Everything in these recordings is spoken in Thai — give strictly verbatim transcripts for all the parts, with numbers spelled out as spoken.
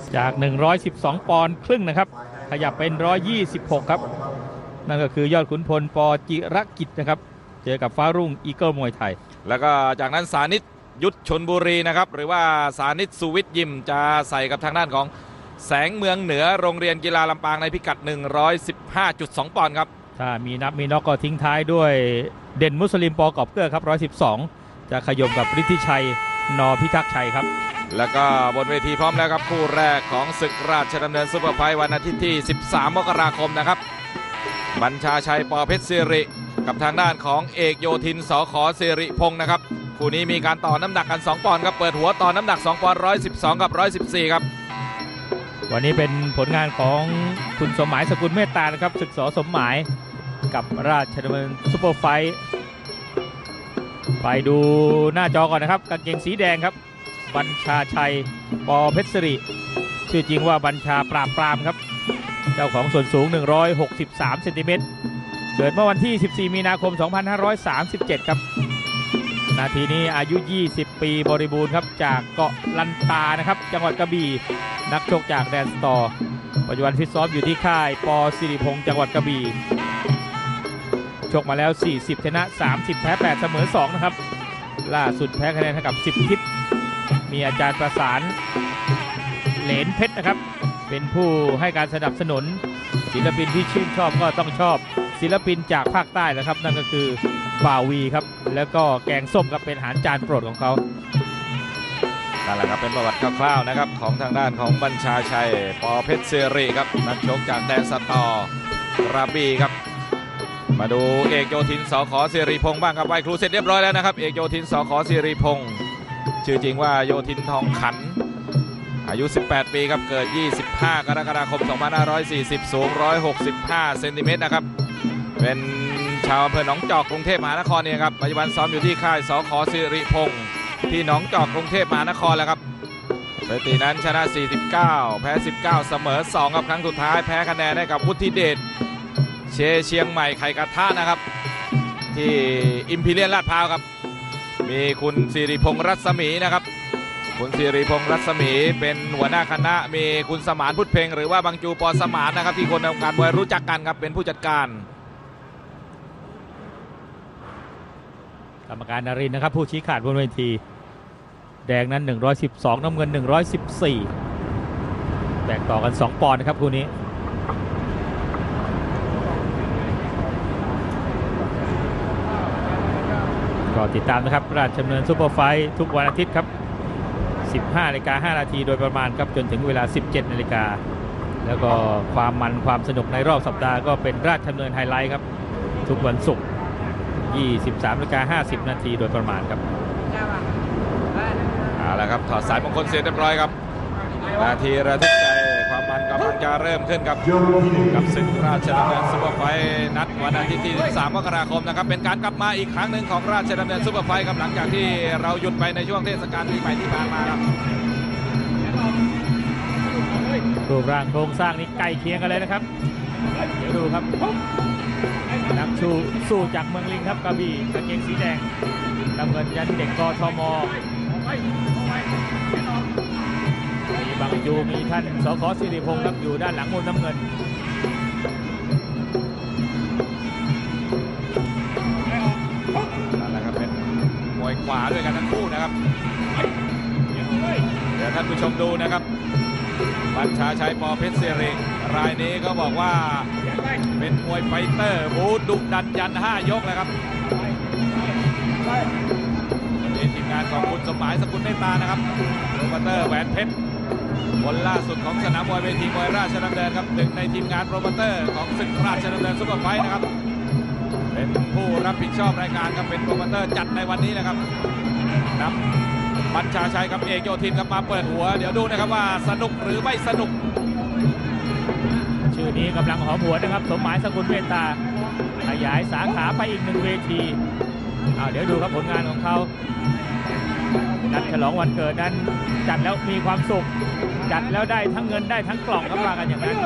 จากหนึ่งร้อยสิบสองปอนด์ครึ่งนะครับขยับเป็นหนึ่งร้อยยี่สิบหกครับนั่นก็คือยอดขุนพลปจิรกิจนะครับเจอกับฟ้ารุ่งอีเกิลมวยไทยแล้วก็จากนั้นสานิตยุทธชลบุรีนะครับหรือว่าสานิตสุวิทย์ยิมจะใส่กับทางด้านของแสงเมืองเหนือโรงเรียนกีฬาลำปางในพิกัด หนึ่งร้อยสิบห้าจุดสอง ปอนด์ครับถ้ามีนับมีน็อกก็ทิ้งท้ายด้วยเด่นมุสลิมปอกอบเกอร์ครับหนึ่งร้อยสิบสองจะขยมกับฤทธิชัยนพิทักษ์ชัยครับแล้วก็บนเวทีพร้อมแล้วครับคู่แรกของศึกราชดำเนินซุปเปอร์ไฟท์วันอาทิตย์ที่สิบสามมกราคมนะครับบัญชาชัยปอเพชรศิริกับทางด้านของเอกโยธินสขศิริพงศ์นะครับคู่นี้มีการต่อน้ำหนักกันสองปอนด์ครับเปิดหัวต่อน้ำหนักสองปอนด์หนึ่งร้อยสิบสองกับหนึ่งร้อยสิบสี่ครับวันนี้เป็นผลงานของคุณสมหมายสกุลเมตตานะครับศึกษสมหมายกับราชดำเนินซุปเปอร์ไฟท์ไปดูหน้าจอก่อนนะครับกางเกงสีแดงครับบัญชาชัยปอเพชรศิริชื่อจริงว่าบัญชาปราบปรามครับเจ้าของส่วนสูงหนึ่งร้อยหกสิบสามเซนติเมตรเกิดเมื่อวันที่สิบสี่มีนาคมสองพันห้าร้อยสามสิบเจ็ดครับนาทีนี้อายุยี่สิบปีบริบูรณ์ครับจากเกาะลันตานะครับจังหวัดกระบี่นักชกจากแดนสตอร์ปัจจุบันฟิตซ้อมอยู่ที่ค่ายปศิริพงศ์จังหวัดกระบี่ชกมาแล้วสี่สิบชนะสามสิบแพ้แปดเสมอสองนะครับล่าสุดแพ้คะแนนให้กับสิบทิศมีอาจารย์ประสานเหลนเพชรนะครับเป็นผู้ให้การสนับสนุนศิลปินที่ชื่นชอบก็ต้องชอบศิลปินจากภาคใต้นะครับนั่นก็คือบ่าวีครับแล้วก็แกงส้มครับเป็นอาหารจานโปรดของเขานั่นแหละครับเป็นประวัติคร่าวๆนะครับของทางด้านของบัญชาชัยปอเพชรศิริครับนักชกจากแดนสตอกระบี่ครับมาดูเอกโยธินสขศิริพงศ์บ้างครับไหว้ครูเสร็จเรียบร้อยแล้วนะครับเอกโยธินสขศิริพงศ์ชื่อจริงว่าโยธินทองขันอายุสิบแปดปีครับเกิดยี่สิบห้ากรกฎาคมสองพันห้าร้อยสี่สิบสูงหนึ่งร้อยหกสิบห้าเซนติเมตรนะครับเป็นชาวอำเภอหนองจอกกรุงเทพมหานครเนี่ยครับปัจจุบันซ้อมอยู่ที่ค่ายสขศิริพงศ์ที่หนองจอกกรุงเทพมหานครแล้วครับสถิตินั้นชนะสี่สิบเก้าแพ้สิบเก้าเสมอสองครับครั้งสุดท้ายแพ้คะแนนให้กับวุฒิเดชเชเชียงใหม่ไข่กระทะนะครับที่อิมพีเรียลลาดพร้าวครับมีคุณศิริพงษ์รัศมีนะครับคุณศิริพงษ์รัศมีเป็นหัวหน้าคณะมีคุณสมานพุทธเพ็งหรือว่าบางจูปอสมานนะครับที่คนในวงการมวยรู้จักกันครับเป็นผู้จัดการกรรมการนรินทร์นะครับผู้ชี้ขาดบนเวทีแดงนั้นหนึ่งร้อยสิบสองน้ำเงินหนึ่งร้อยสิบสี่แตกต่อกันสองปอนด์นะครับคู่นี้ก็ติดตามนะครับราชดำเนินซุปเปอร์ไฟท์ทุกวันอาทิตย์ครับสิบห้านาฬิกาห้านาทีโดยประมาณครับจนถึงเวลาสิบเจ็ดนาฬิกาแล้วก็ความมันความสนุกในรอบสัปดาห์ก็เป็นราชดำเนินไฮไลท์ครับทุกวันศุกร์ยี่สิบสามนาฬิกาห้าสิบนาทีโดยประมาณครับเอาละครับถอดสายมงคลเสร็จเรียบร้อยครับนาทีระทึกใจความมันกำลังจะเริ่มขึ้นกับกับศึกราชดำเนินซุปเปอร์ไฟท์นัดวันอาทิตย์ที่สิบสามมกราคมนะครับเป็นการกลับมาอีกครั้งหนึ่งของราชดำเนินซุปเปอร์ไฟท์ครับหลังจากที่เราหยุดไปในช่วงเทศกาลปีใหม่ที่ผ่านมาครับรูปร่างโครงสร้างนี้ใกล้เคียงกันเลยนะครับเดี๋ยวดูครับนักสู้สู้จากเมืองลิงครับกระบี่กางเกงสีแดงน้ำเงินยันเด็กกทมมีบางจูมีท่านสขศิริพงศ์ครับอยู่ด้านหลังมุมน้ำเงินนั่นแหละครับเป็นมวยขวาด้วยกันทั้งคู่นะครับเดี๋ยวท่านผู้ชมดูนะครับบัญชาชัยปอเพชรศิริรายนี้ก็บอกว่าเป็นมวยไฟเตอร์บูดุดันยันห้ายกเลยครับนี่ทีมงานของคุณสมหมายสกุลเมตตานะครับโปรโมเตอร์แหวนเพชรคนล่าสุดของสนามมวยเวทีมวยราชดำเนินครับหนึ่งในทีมงานโปรโมเตอร์ของศึกราชดำเนินซุปเปอร์ไฟท์นะครับเป็นผู้รับผิดชอบรายการครับเป็นโปรโมเตอร์จัดในวันนี้นะครับนำบัญชาชัยกับเอกโยธินครับมาเปิดหัวเดี๋ยวดูนะครับว่าสนุกหรือไม่สนุกชื่อนี้กำลังหอมหัวนะครับสมหมายสกุลเมตตาขยายสาขาไปอีกหนึ่งเวทีเอาเดี๋ยวดูครับผลงานของเขานัดฉลองวันเกิดนั้นจัดแล้วมีความสุขจัดแล้วได้ทั้งเงินได้ทั้งกล่องครับว่ากันอย่างนั้น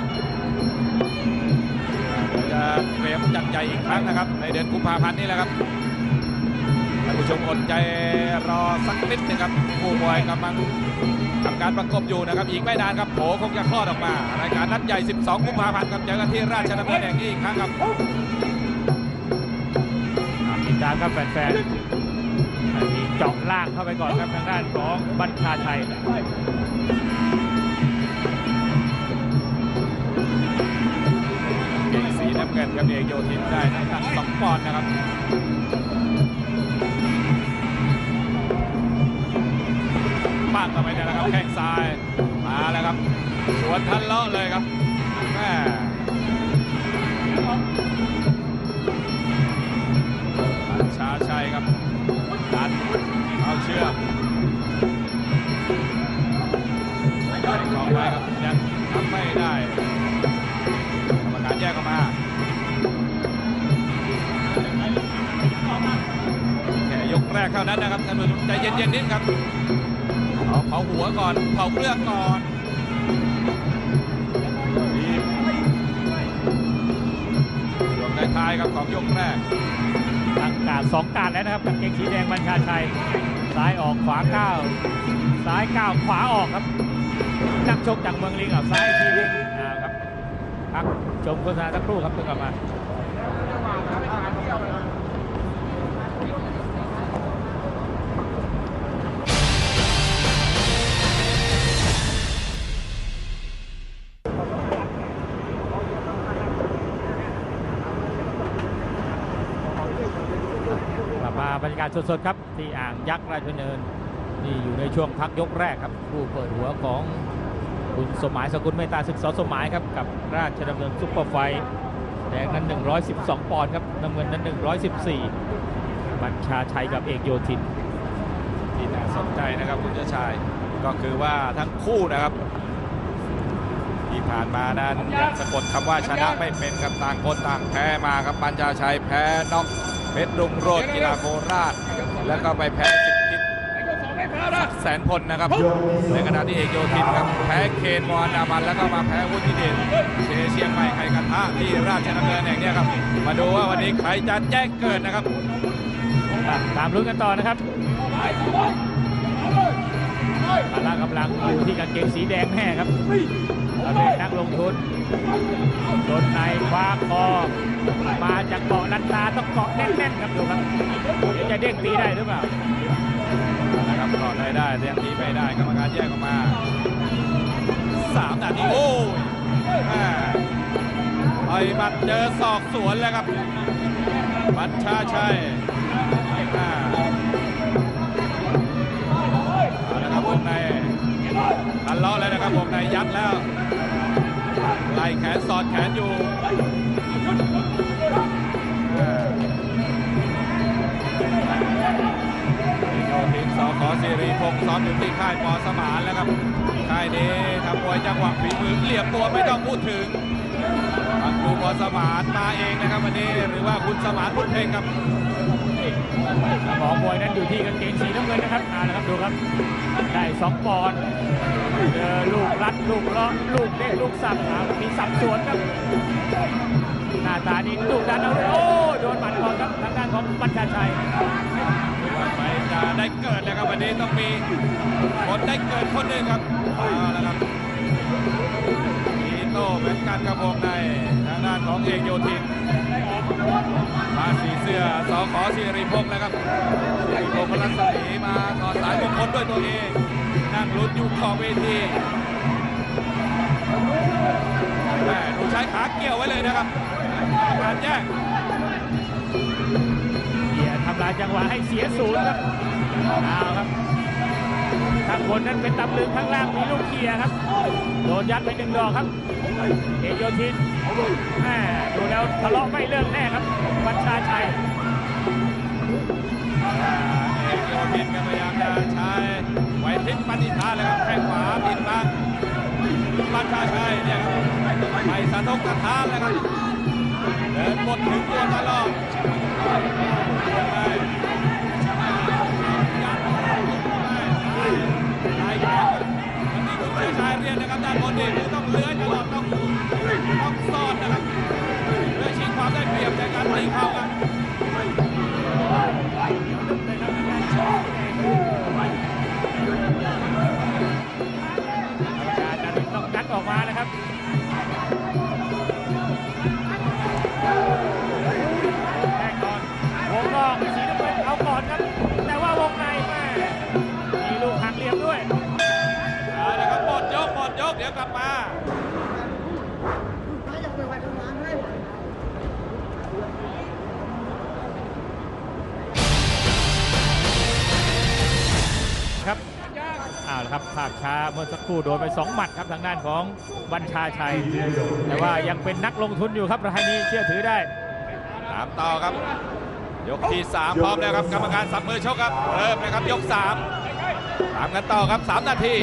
จะเตรียมจัดใหญ่อีกครั้งนะครับในเดือนกุมภาพันธ์นี้แหละครับท่านผู้ชมอดใจรอสักนิดนึงครับผู้มวยกำลังทำการประกบอยู่นะครับอีกไม่นานครับโผคงจะคลอดออกมารายการนัดใหญ่สิบสองกุมภาพันธ์กับเจอกันที่ราชดำเนินแห่งนี้อีกครั้งครับติดตามครับแฟนๆอันนี้เจาะล่างเข้าไปก่อนครับทางด้านของบัญชาชัยเก่งสีน้ำเงินกับเอกโยธินได้น้ำหนักสองปอนด์นะครับปั้งเข้าไปเนี่ยนะครับแข้งซ้ายมาแล้วครับสวนทันเลาะเลยครับแม่บัญชาชัยครับดันเอาเชือกเข้าไปครับยังทำไม่ได้กรรมการแยกออกมาแค่ยกแรกเท่านั้นนะครับท่านผู้ชมใจเย็นๆนิดครับเอาเผาหัวก่อนเผาเปลือกก่อนดีช่วงท้ายๆครับของยกแรกตั้งการสองการแล้วนะครับกางเกงสีแดงบัญชาชัยซ้ายออกขวาก้าวซ้ายก้าวขวาออกครับนักชกจากเมืองลิงเอาซ้ายทีนึงนะครับพักชมโฆษณาสักครู่ครับเพิ่งกลับมากลับมาบรรยากาศสดๆครับที่อ่างยักษ์ราชดำเนินนี่อยู่ในช่วงพักยกแรกครับผู้เปิดหัวของคุณสมหมายสกุลเมตตาศึกษาสมหมายครับกับราชดำเนินซุปเปอร์ไฟท์แดงนั้นหนึ่งร้อยสิบสองปอนด์ครับน้ำเงินนั้นหนึ่งร้อยสิบสี่บัญชาชัยกับเอกโยธินที่น่าสนใจนะครับคุณเจ้าชายก็คือว่าทั้งคู่นะครับที่ผ่านมานั้นยังสะกดคำว่าชนะไม่เป็นครับต่างคนต่างแพ้มาครับบัญชาชัยแพ้น็อกเพชรรุ่งโรจน์กีฬาโคราชแล้วก็ไปแพ้สิบทิศแสนพลนะครับในขณะที่เอกโยธินครับแพ้เคนมอนามันแล้วก็มาแพ้วุฒิเดชเชเชียงใหม่ไข่กระทะที่ราชดำเนินแห่งนี้ครับมาดูว่าวันนี้ใครจะแจ้งเกิดนะครับตามลุ้นกันต่อนะครับพละกำลังอยู่ที่กางเกงสีแดงแน่ครับเราเป็นนักลงทุนโดนในคว้าคอมาจากเกาะลันตาต้องเกาะแน่นๆครับดูครับเดี๋ยวจะเด้งตีได้หรือเปล่านะครับเกาะได้ได้เด้งตีไม่ได้กรรมการแยกออกมาสามนาทีโอ้ยต่อยหมัดเจอศอกสวนแล้วครับบัญชาชัยเอาละครับวงในทันล้อแล้วนะครับวงในยัดแล้วไล่แขนสอดแขนอยู่โยธินสขสิริพงศ์ซ้อมอยู่ที่ค่ายปอสมานแล้วครับค่ายนี้ทำมวยจังหวะฝีมือเหลี่ยมตัวไม่ต้องพูดถึงฟังดูปอสมานมาเองนะครับวันนี้หรือว่าคุณสมานพุทธเพ่งครับสมองมวยนั้นอยู่ที่กางเกงสีน้ำเงินนะครับอ่านะครับดูครับได้สองปอนด์เจอลูกรัดลูกเลาะลูกเด้งลูกสับมีสับสวนครับหน้าตานี่ลูกดันเอาโอ้โดนหมัดก่อนครับทางด้านของบัญชาชัยไปจะได้เกิดนะครับวันนี้ต้องมีคนได้เกิดคนหนึ่งครับเอาละครับอีโต้เหมือนกันกับวงในทางด้านของเอกโยธินมาสีเสื้อสขสิริพงศ์นะครับสิริพงศ์พลัสมีมาถอดสายมงคลด้วยตัวเองนั่งลุ้นอยู่ขอบเวทีแม่ดูใช้ขาเกี่ยวไว้เลยนะครับการแยกทำลายจังหวะให้เสียศูนย์ครับเอาครับข้างบนนั้นเป็นตำลึงข้างล่างมีลูกเกียร์ครับโดนยัดไปหนึ่งดอกครับเอกโยธินแม่ดูแล้วทะเลาะไม่เลิกแน่ครับบัญชาชัยเอกโยธินก็พยายามจะใช้ไหวพริบปฏิภาณเลยครับแข้งขวาปิดบังบัญชาชัยเนี่ยครับไปสะทกสะท้านเลยครับเดินหมดถึงตัวตลอดชายเรียนนะครับด้านบนนี่ต้องเลื้อยตลอดต้องต้องซ่อนนะครับเพื่อชิงความได้เปรียบในการตีเข้ากันทินต้องงัดออกมานะครับแข่งก่อนวงนอกสีน้ำเงินเอาก่อนครับแต่ว่าวงในแม่มีลูกหักเหลี่ยมด้วยเอาละครับหมดยกหมดยกเดี๋ยวกลับมาครับเอาละครับภาพช้าเมื่อสักครู่โดนไปสองหมัดครับทางด้านของบัญชาชัยแต่ว่ายังเป็นนักลงทุนอยู่ครับรายนี้เชื่อถือได้ตามต่อครับยกที่สามพร้อมแล้วครับกรรมการสับมือชกครับเริ่มนะครับยกสามตามกันต่อครับสามนาที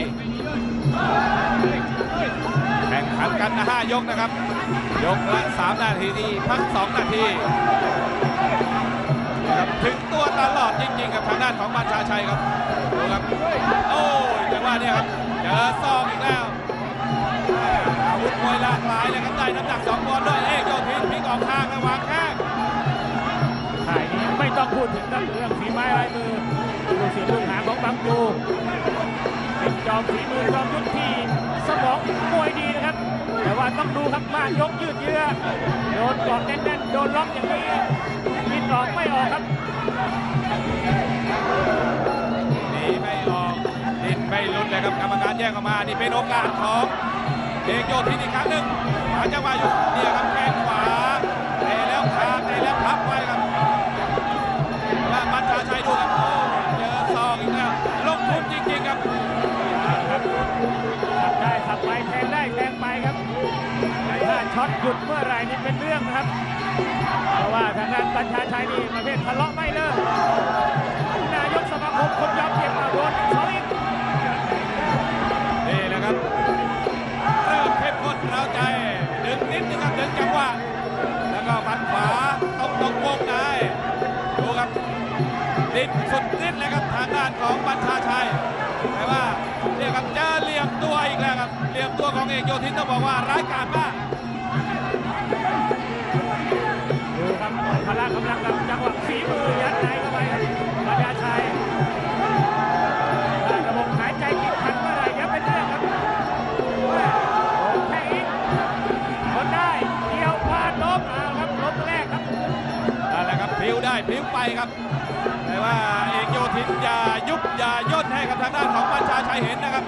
แข่งขันกันนะห้ายกนะครับยกละสามนาทีนี่พักสองนาทีครับถึงตัวตลอดจริงๆกับทางด้านของบัญชาชัยครับดูครับโอ้ยแต่ว่าเนี่ยครับเจอซองอีกแล้วอาวุธมวยหลากหลายเลยครับได้น้ำหนักสองปอนด์ด้วยเอกโยธินพลิกออกข้างและวางแข้งถ่ายนี้ไม่ต้องพูดถึงเรื่องฝีไม้ลายมือลูกศิษย์ลูกหาของบังจูเป็นจอมฝีมือจอมยุทธที่สมองมวยดีนะครับแต่ว่าต้องดูครับมากยกยืดเยื้อโดนกอดแน่นๆโดนล็อกอย่างนี้ยิงออกไม่ออกครับนี่ไม่ออกดินไม่ลุ้นเลยครับกรรมการแยกออกมานี่เป็นโอกาสของเอกโยธินอีกครั้งหนึ่งหาจังหวะอยู่เนี่ยครับแข้งขวาเตะแล้วคาเตะแล้วพับไว้ครับว่าบัญชาชัยดูครับโอ้เจอซองอีกแล้วลงทุนจริงๆครับขับได้ขับไปแทงได้แทงไปครับถ้าช็อตหยุดเมื่อไหร่นี่เป็นเรื่องนะครับเพราะว่าทางด้านบัญชาชัยนี่ประเภททะเลาะไม่เลิกนายกสมาคมคนยอมเจ็บมาโดนเขาอีกนี่แหละครับเริ่มเข้มข้นเราใจดึงนิดนึงครับดึงจังหวะแล้วก็บัดขวาตรงตรงวงในดูครับดิดสุดนิดเลยครับทางด้านของบัญชาชัยแต่ว่าเนี่ยครับเจอเหลี่ยมตัวอีกแล้วครับเหลี่ยมตัวของเอกโยธินต้องบอกว่าร้ายกาจมากดูครับพละกำลังกับจังหวะฝีมือยัดในเข้าไปครับบัญชาชัยระบบหายใจติดขัดเมื่อไหร่เดี๋ยวเป็นเรื่องครับโอ้แค่อีกคนได้เกี่ยวพลาดล้มเอาครับล้มแรกครับนั่นแหละครับพลิ้วได้พลิ้วไปครับแต่ว่าเอกโยธินอย่ายุบอย่าย่นให้กับทางด้านของบัญชาชัยเห็นนะครับ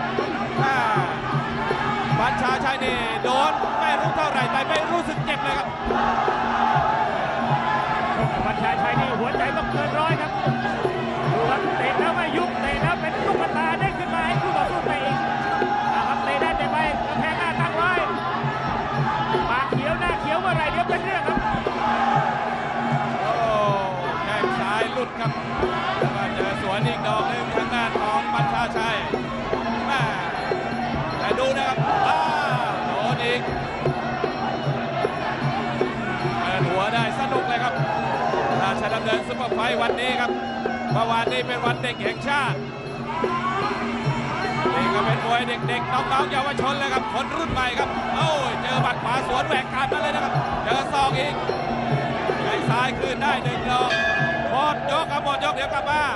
บัญชาชัยนี่โดนไม่รู้เท่าไหร่แต่ไม่รู้สึกเจ็บเลยครับบัญชาชัยนี่หัวใจต้องเกินร้อยครับดูครับเตะแล้วไม่ยุบเตะแล้วเป็นลูกตาได้ขึ้นมาให้คู่ต่อสู้ไปอีกนะครับเตะได้แต่ไปกระแทกหน้าตั้งไว้ปากเขียวหน้าเขียวเมื่อไหร่เดี๋ยวเป็นเรื่องครับโอ้แข้งซ้ายหลุดครับแล้วก็เจอสวนอีกดอกหนึ่งทางด้านของบัญชาชัยแม่แต่ดูนะครับอ้าโดนอีกเปิดหัวได้สนุกเลยครับราชดำเนินซุปเปอร์ไฟท์วันนี้ครับเมื่อวานนี้เป็นวันเด็กแห่งชาตินี่ก็เป็นมวยเด็กๆน้องๆเยาวชนเลยครับคนรุ่นใหม่ครับโอ้ยเจอบัดขวาสวนแหวกการมาเลยนะครับเจอซองอีกแข้งซ้ายคืนได้หนึ่งดอกหมดยกครับหมดยกเดี๋ยวกลับมา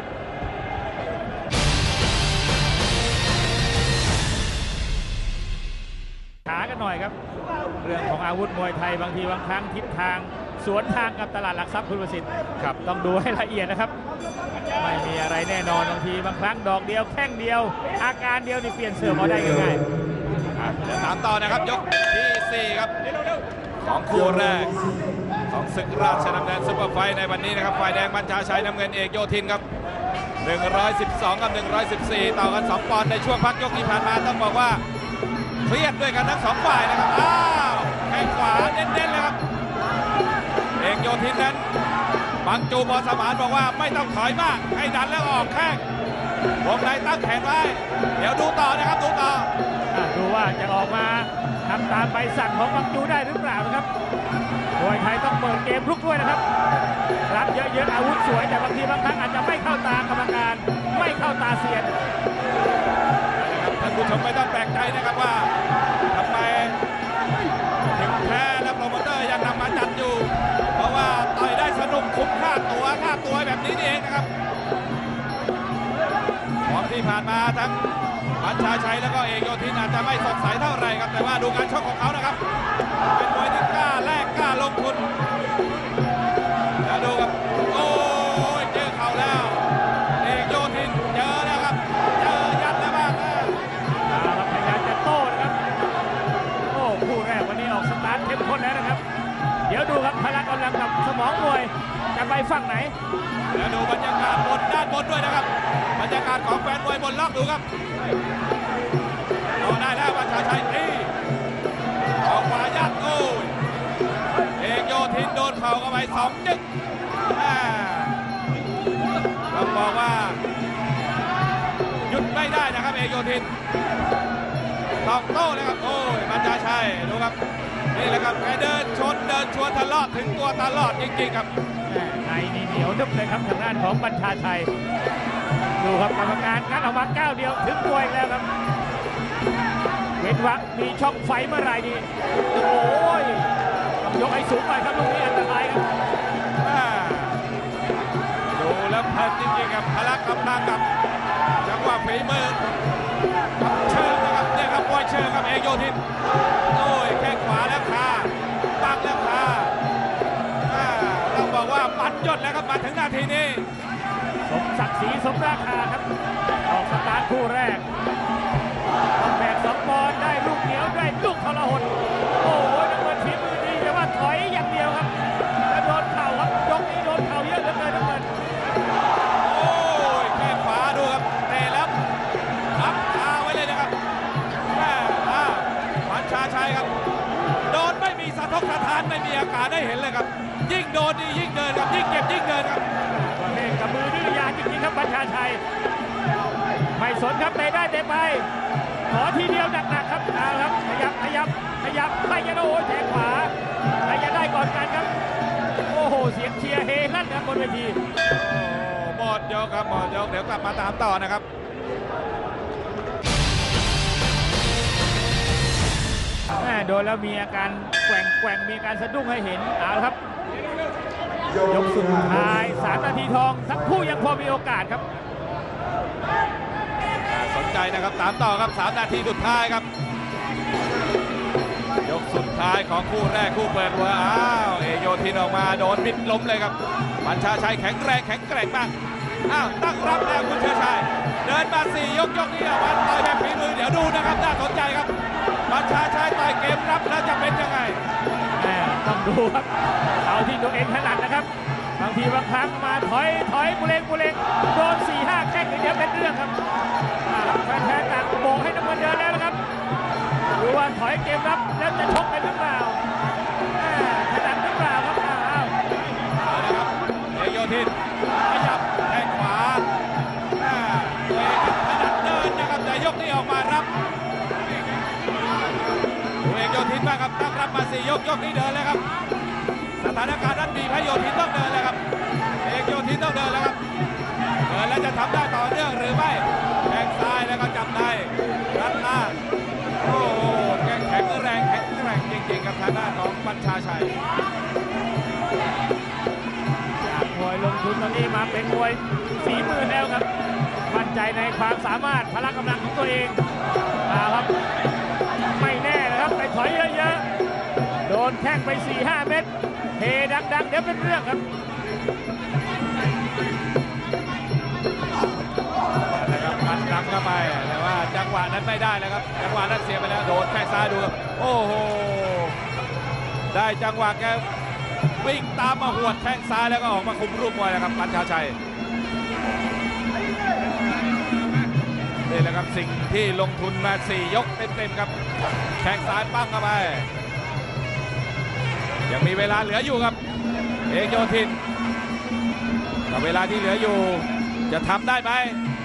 ขากันหน่อยครับเรื่องของอาวุธมวยไทยบางทีบางครั้งทิศทางสวนทางกับตลาดหลักทรัพย์คุณประสิทธิ์ครับต้องดูให้ละเอียดนะครับไม่มีอะไรแน่นอนบางทีบางครั้งดอกเดียวแข้งเดียวอาการเดียวนี่เปลี่ยนเสื่อมเอาได้ง่ายๆเดี๋ยวตามต่อนะครับยกที่สี่ครับของคู่แรกของศึกราชดำเนินซุปเปอร์ไฟท์ในวันนี้นะครับฝ่ายแดงบัญชาชัยน้ำเงินเอกโยธินครับหนึ่งร้อยสิบสองกับหนึ่งร้อยสิบสี่ต่อกันสองปอนด์ในช่วงพักยกที่ผ่านมาต้องบอกว่าเครียดด้วยกันทั้งสองฝ่ายนะครับอ้าวแข้งขวาเน้นๆเลยครับเอกโยธินนั้นบังจูบอสมานบอกว่าไม่ต้องถอยมากให้ดันแล้วออกแข้งวงในตั้งแขนไว้เดี๋ยวดูต่อนะครับดูต่อดูว่าจะออกมาทำตามใบสั่งของบังจูได้หรือเปล่านะครับมวยไทยต้องเปิดเกมลุกด้วยนะครับรับเยอะๆอาวุธสวยแต่บางทีบางครั้งอาจจะไม่เข้าตากรรมการไม่เข้าตาเซียนท่านผู้ชมไม่ต้องแปลกใจนะครับว่าทำไมถึงแพ้และโปรโมเตอร์ยังนำมาจัดอยู่เพราะว่าต่อยได้สนุกคุ้มค่าตัวค่าตัวแบบนี้นี่เองนะครับของที่ผ่านมาทั้งบัญชาชัยแล้วก็เอกโยธินอาจจะไม่สดใสเท่าไหร่ครับแต่ว่าดูการชกของเขานะครับเป็นมวยที่กล้าแลกกล้าลงทุนแล้วดูครับโอ้ยเจอเข่าแล้วเอกโยธินเจอแล้วครับเจอยัดแล้วบ้างนะเอาครับพยายามจะโต้นะครับโอ้คู่แรกวันนี้ออกสตาร์ทเข้มข้นแล้วนะครับเดี๋ยวดูครับพละกำลังกับสมองมวยจะไปฝั่งไหนแล้วดูบรรยากาศบนด้านบนด้วยนะครับบรรยากาศของแฟนมวยบนล็อกดูครับเอาได้แล้วบัญชาชัยตีออกขวายัดโอ้ยเอกโยธินโดนเข่าเข้าไปสองจึ๊กต้องบอกว่าหยุดไม่ได้นะครับเอกโยธินต้องโต้เลยครับโอ้ยบัญชาชัยดูครับนี่แหละครับแกเดินชนเดินชวนทะเลาะถึงตัวตลอดจริงๆครับในนี่เหนียวนึบเลยครับทางด้านของบัญชาชัยดูครับกรรมการงัดออกมาก้าวเดียวถึงมวยแล้วครับเว้นวักมีช่องไฟเมื่อไหร่นี่โอ้ยต้องยกให้สูงหน่อยครับลูกนี้อันตรายครับอ่าดูแล้วเพลินจริงๆครับพละกำลังกับจังหวะฝีมือกับเชิงนะครับเนี่ยครับปล่อยเชิงครับเอกโยธินโอ้ยแข้งขวาแล้วคาปักแล้วคาอ่าต้องบอกว่าปัดยดแล้วครับมาถึงนาทีนี้สมศักดิ์ศรีสมราคาครับออกสตาร์ทคู่แรกต้องแบกสองปอนด์ได้ลูกเหนียวได้ลูกทรหดโอ้โหน้ำเงินฝีมือดีแต่ว่าถอยอย่างเดียวครับแล้วโดนเข่าครับยกนี้โดนเข่าเยอะเหลือเกินน้ำเงินโอ้ยแข้งขวาดูครับเตะแล้วอัพคาไว้เลยนะครับแม่อ่าบัญชาชัยครับโดนไม่มีสะทกสะท้านไม่มีอาการได้เห็นเลยครับยิ่งโดนนี่ยิ่งเดินครับยิ่งเก็บยิ่งเดินครับประเภทกับมือดื้อยาจริงๆครับบัญชาชัยไม่สนครับเตะได้เตะไปขอทีเดียวหนักๆครับเอาครับขยับขยับขยับไล่ยันโอ้ยแทงขวาใครจะได้ก่อนกันครับโอ้โหเสียงเชียร์เฮลั่นครับบนเวทีโอ้หมดยกครับหมดยกเดี๋ยวกลับมาตามต่อนะครับแม่โดนแล้วมีอาการแกว่งแกว่งมีอาการสะดุ้งให้เห็นเอาละครับยกสุดท้ายสามนาทีทองทั้งคู่ยังพอมีโอกาสครับสนใจนะครับตามต่อครับสามนาทีสุดท้ายครับยกสุดท้ายของคู่แรกคู่เปิดหัวอ้าวเอกโยธินออกมาโดนบิดล้มเลยครับบัญชาชัยแข็งแรงแข็งแกร่งมากอ้าวตั้งรับแล้วคุณเชิดชัยเดินมาสี่ยกยกนี้เอาวันต่อยแบบฝีมือเดี๋ยวดูนะครับน่าสนใจครับบัญชาชัยต่อยเกมรับแล้วจะเป็นยังไงแม่ต้องดูครับเอาที่ตัวเองถนัดนะครับบางทีบางครั้งมาถอยถอยบุเรงบุเรงโดนสี่ห้าแข้งเดี๋ยวเป็นเรื่องครับแฟนๆต่างโบกให้น้ำเงินเดินแล้วนะครับดูว่าถอยเกมรับแล้วจะชกกันหรือเปล่าถนัดหรือเปล่าครับอ้าวเอาละครับเอกโยธินขยับแข้งขวาอ่าตัวเองถนัดเดินนะครับแต่ยกนี้ออกมารับดูเอกโยธินบ้างครับตั้งรับมาสี่ยกยกนี้เดินเลยครับสถานการณ์นั้นบีบให้โยธินต้องเดินเลยครับเอกโยธินต้องเดินแล้วครับเดินแล้วจะทำได้ต่อเนื่องหรือไม่แข้งซ้ายแล้วก็จับในรัดล่างโอ้โหแข็งแข็งแรงแข็งแกร่งจริงๆกับทางด้านของบัญชาชัยจากมวยลงทุนตอนนี้มาเป็นมวยฝีมือแล้วครับมั่นใจในความสามารถพละกำลังของตัวเองมาครับไม่แน่นะครับไปถอยเยอะๆโดนแข้งไป สี่ห้า เม็ดเทดังๆเดี๋ยวเป็นเรื่องครับนะครับพันรำเข้าไปแต่ว่าจังหวะนั้นไม่ได้แล้วครับจังหวะนั้นเสียไปแล้วโดนแข้งซ้ายดูครับโอ้โหได้จังหวะแกวิ่งตามมาหวดแข้งซ้ายแล้วก็ออกมาคุมรูปมวยแล้วครับบัญชาชัยนี่แหละครับสิ่งที่ลงทุนมาสี่ยกเต็มๆครับแข้งซ้ายปั้มเข้าไปยังมีเวลาเหลืออยู่ครับเอกโยธินกับเวลาที่เหลืออยู่จะทำได้ไหม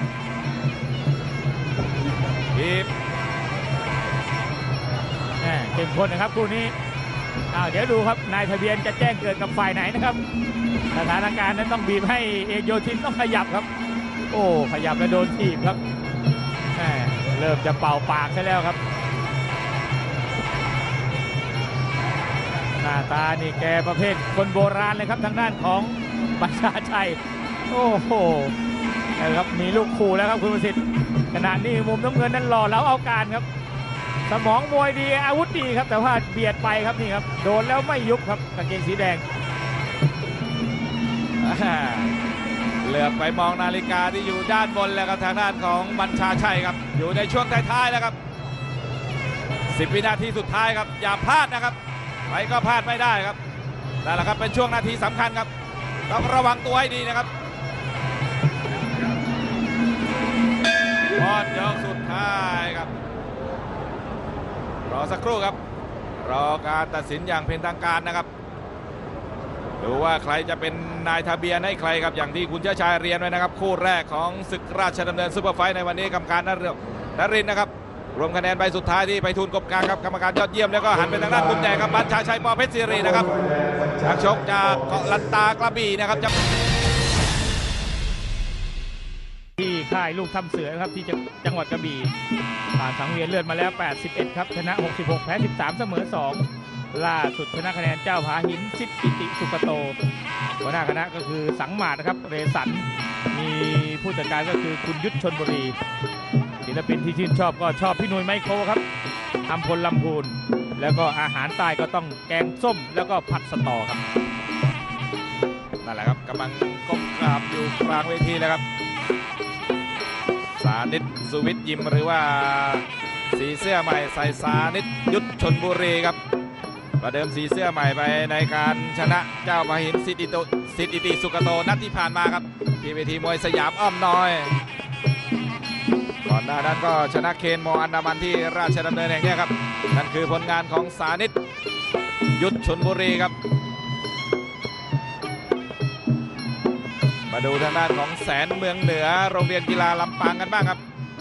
บีบเข้มข้นนะครับคู่นี้อ้าวเดี๋ยวดูครับนายทะเบียนจะแจ้งเกิดกับฝ่ายไหนนะครับสถานการณ์นั้นต้องบีบให้เอกโยธินต้องขยับครับโอ้ขยับแล้วโดนถีบครับแหมเริ่มจะเป่าปากใช่แล้วครับหน้าตานี่แกประเภทคนโบราณเลยครับทางด้านของบัญชาชัยโอ้โหนะครับมีลูกขู่แล้วครับคุณประสิทธิ์ขณะนี้มุมน้ำเงินนั้นหล่อแล้วเอาการครับสมองมวยดีอาวุธดีครับแต่ว่าเบียดไปครับนี่ครับโดนแล้วไม่ยุบครับกางเกงสีแดงอ่าเหลือบไปมองนาฬิกาที่อยู่ด้านบนแล้วครับทางด้านของบัญชาชัยครับอยู่ในช่วงท้ายๆแล้วครับสิบวินาทีสุดท้ายครับอย่าพลาดนะครับไปก็พลาดไม่ได้ครับนั่นแหละครับเป็นช่วงนาทีสำคัญครับต้องระวังตัวให้ดีนะครับบอลยกสุดท้ายครับรอสักครู่ครับรอการตัดสินอย่างเป็นทางการนะครับดูว่าใครจะเป็นนายทะเบียนให้ใครครับอย่างที่คุณเจ้าชายเรียนไว้นะครับคู่แรกของศึกราชดำเนินซุปเปอร์ไฟท์ในวันนี้กรรมการนฤนรินทร์นะครับรวมคะแนนใบสุดท้ายที่ไปทูลกบกลางครับกรรมการยอดเยี่ยมแล้วก็หันไปทางด้านมุมแดงครับบัญชาชัยปอเพชรศิรินะครับนักชกจากเกาะลันตากระบี่นะครับจะที่ค่ายลูกทำเสือครับที่จังหวัดกระบี่ผ่านสังเวียนเลือดมาแล้วแปดสิบเอ็ดครับชนะหกสิบหกแพ้สิบสามเสมอสองล่าสุดชนะคะแนนเจ้าผาหินสิทธิกิติสุขโตหัวหน้าคณะก็คือสังหมาดนะครับเรสันมีผู้จัดการก็คือคุณยุทธชนบุรีศิลปินที่ชื่นชอบก็ชอบพี่หนุ่ยไมโครครับอัมพลลำพูนแล้วก็อาหารใต้ก็ต้องแกงส้มแล้วก็ผัดสตอครับนั่นแหละครับกำลังก้มกราบอยู่กลางเวทีแล้วครับสานิตสุวิทย์ยิมหรือว่าสีเสื้อใหม่ใส่สานิตยุทธชนบุรีครับประเดิมสีเสื้อใหม่ไปในการชนะเจ้าพาหินสิทธิโตสิทธิติสุกโตนัดที่ผ่านมาครับที่เวทีมวยสยามอ้อมน้อยก่อนหน้านั้นก็ชนะเคนมออันดามันที่ราชดำเนินแห่งนี้ครับนั่นคือผลงานของสานิตยุทธชนบุรีครับมาดูทางด้านของแสนเมืองเหนือโรงเรียนกีฬาลำปางกันบ้างครับ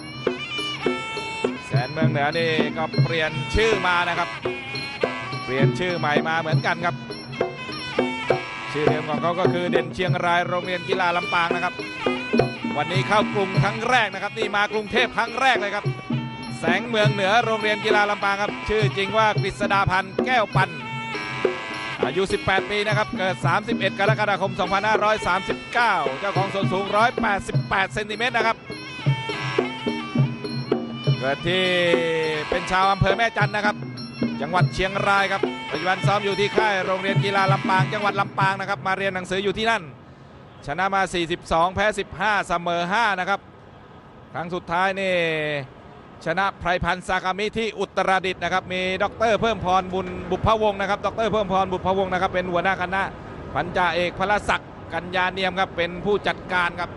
แสนเมืองเหนือนี่ก็เปลี่ยนชื่อมานะครับเปลี่ยนชื่อใหม่มาเหมือนกันครับชื่อเดิมของเขาก็คือเด่นเชียงรายโรงเรียนกีฬาลำปางนะครับวันนี้เข้ากรุงครั้งแรกนะครับนี่มากรุงเทพครั้งแรกเลยครับแสงเมืองเหนือโรงเรียนกีฬาลำปางครับชื่อจริงว่ากฤษดาพันธ์แก้วปันอายุสิบแปดปีนะครับเกิดสามสิบเอ็ดกรกฎาคมสองพันห้าร้อยสามสิบเก้าเจ้าของส่วนสูงหนึ่งร้อยแปดสิบแปดเซนติเมตรนะครับเกิดที่เป็นชาวอำเภอแม่จันทน์นะครับจังหวัดเชียงรายครับปัจจุบันซ้อมอยู่ที่ค่ายโรงเรียนกีฬาลำปางจังหวัดลำปางนะครับมาเรียนหนังสืออยู่ที่นั่นชนะมาสี่สิบสองแพ้สิบห้าเสมอห้านะครับครั้งสุดท้ายนี่ชนะไพรพันธ์ซากามิที่อุตรดิตถ์นะครับมีดร.เพิ่มพรบุญบุพวงศ์นะครับดร.เพิ่มพรบุพวงศ์นะครับเป็นหัวหน้าคณะพันจ่าเอกพลศักดิ์กัญญาเนียมครับเป็นผู้จัดการครับ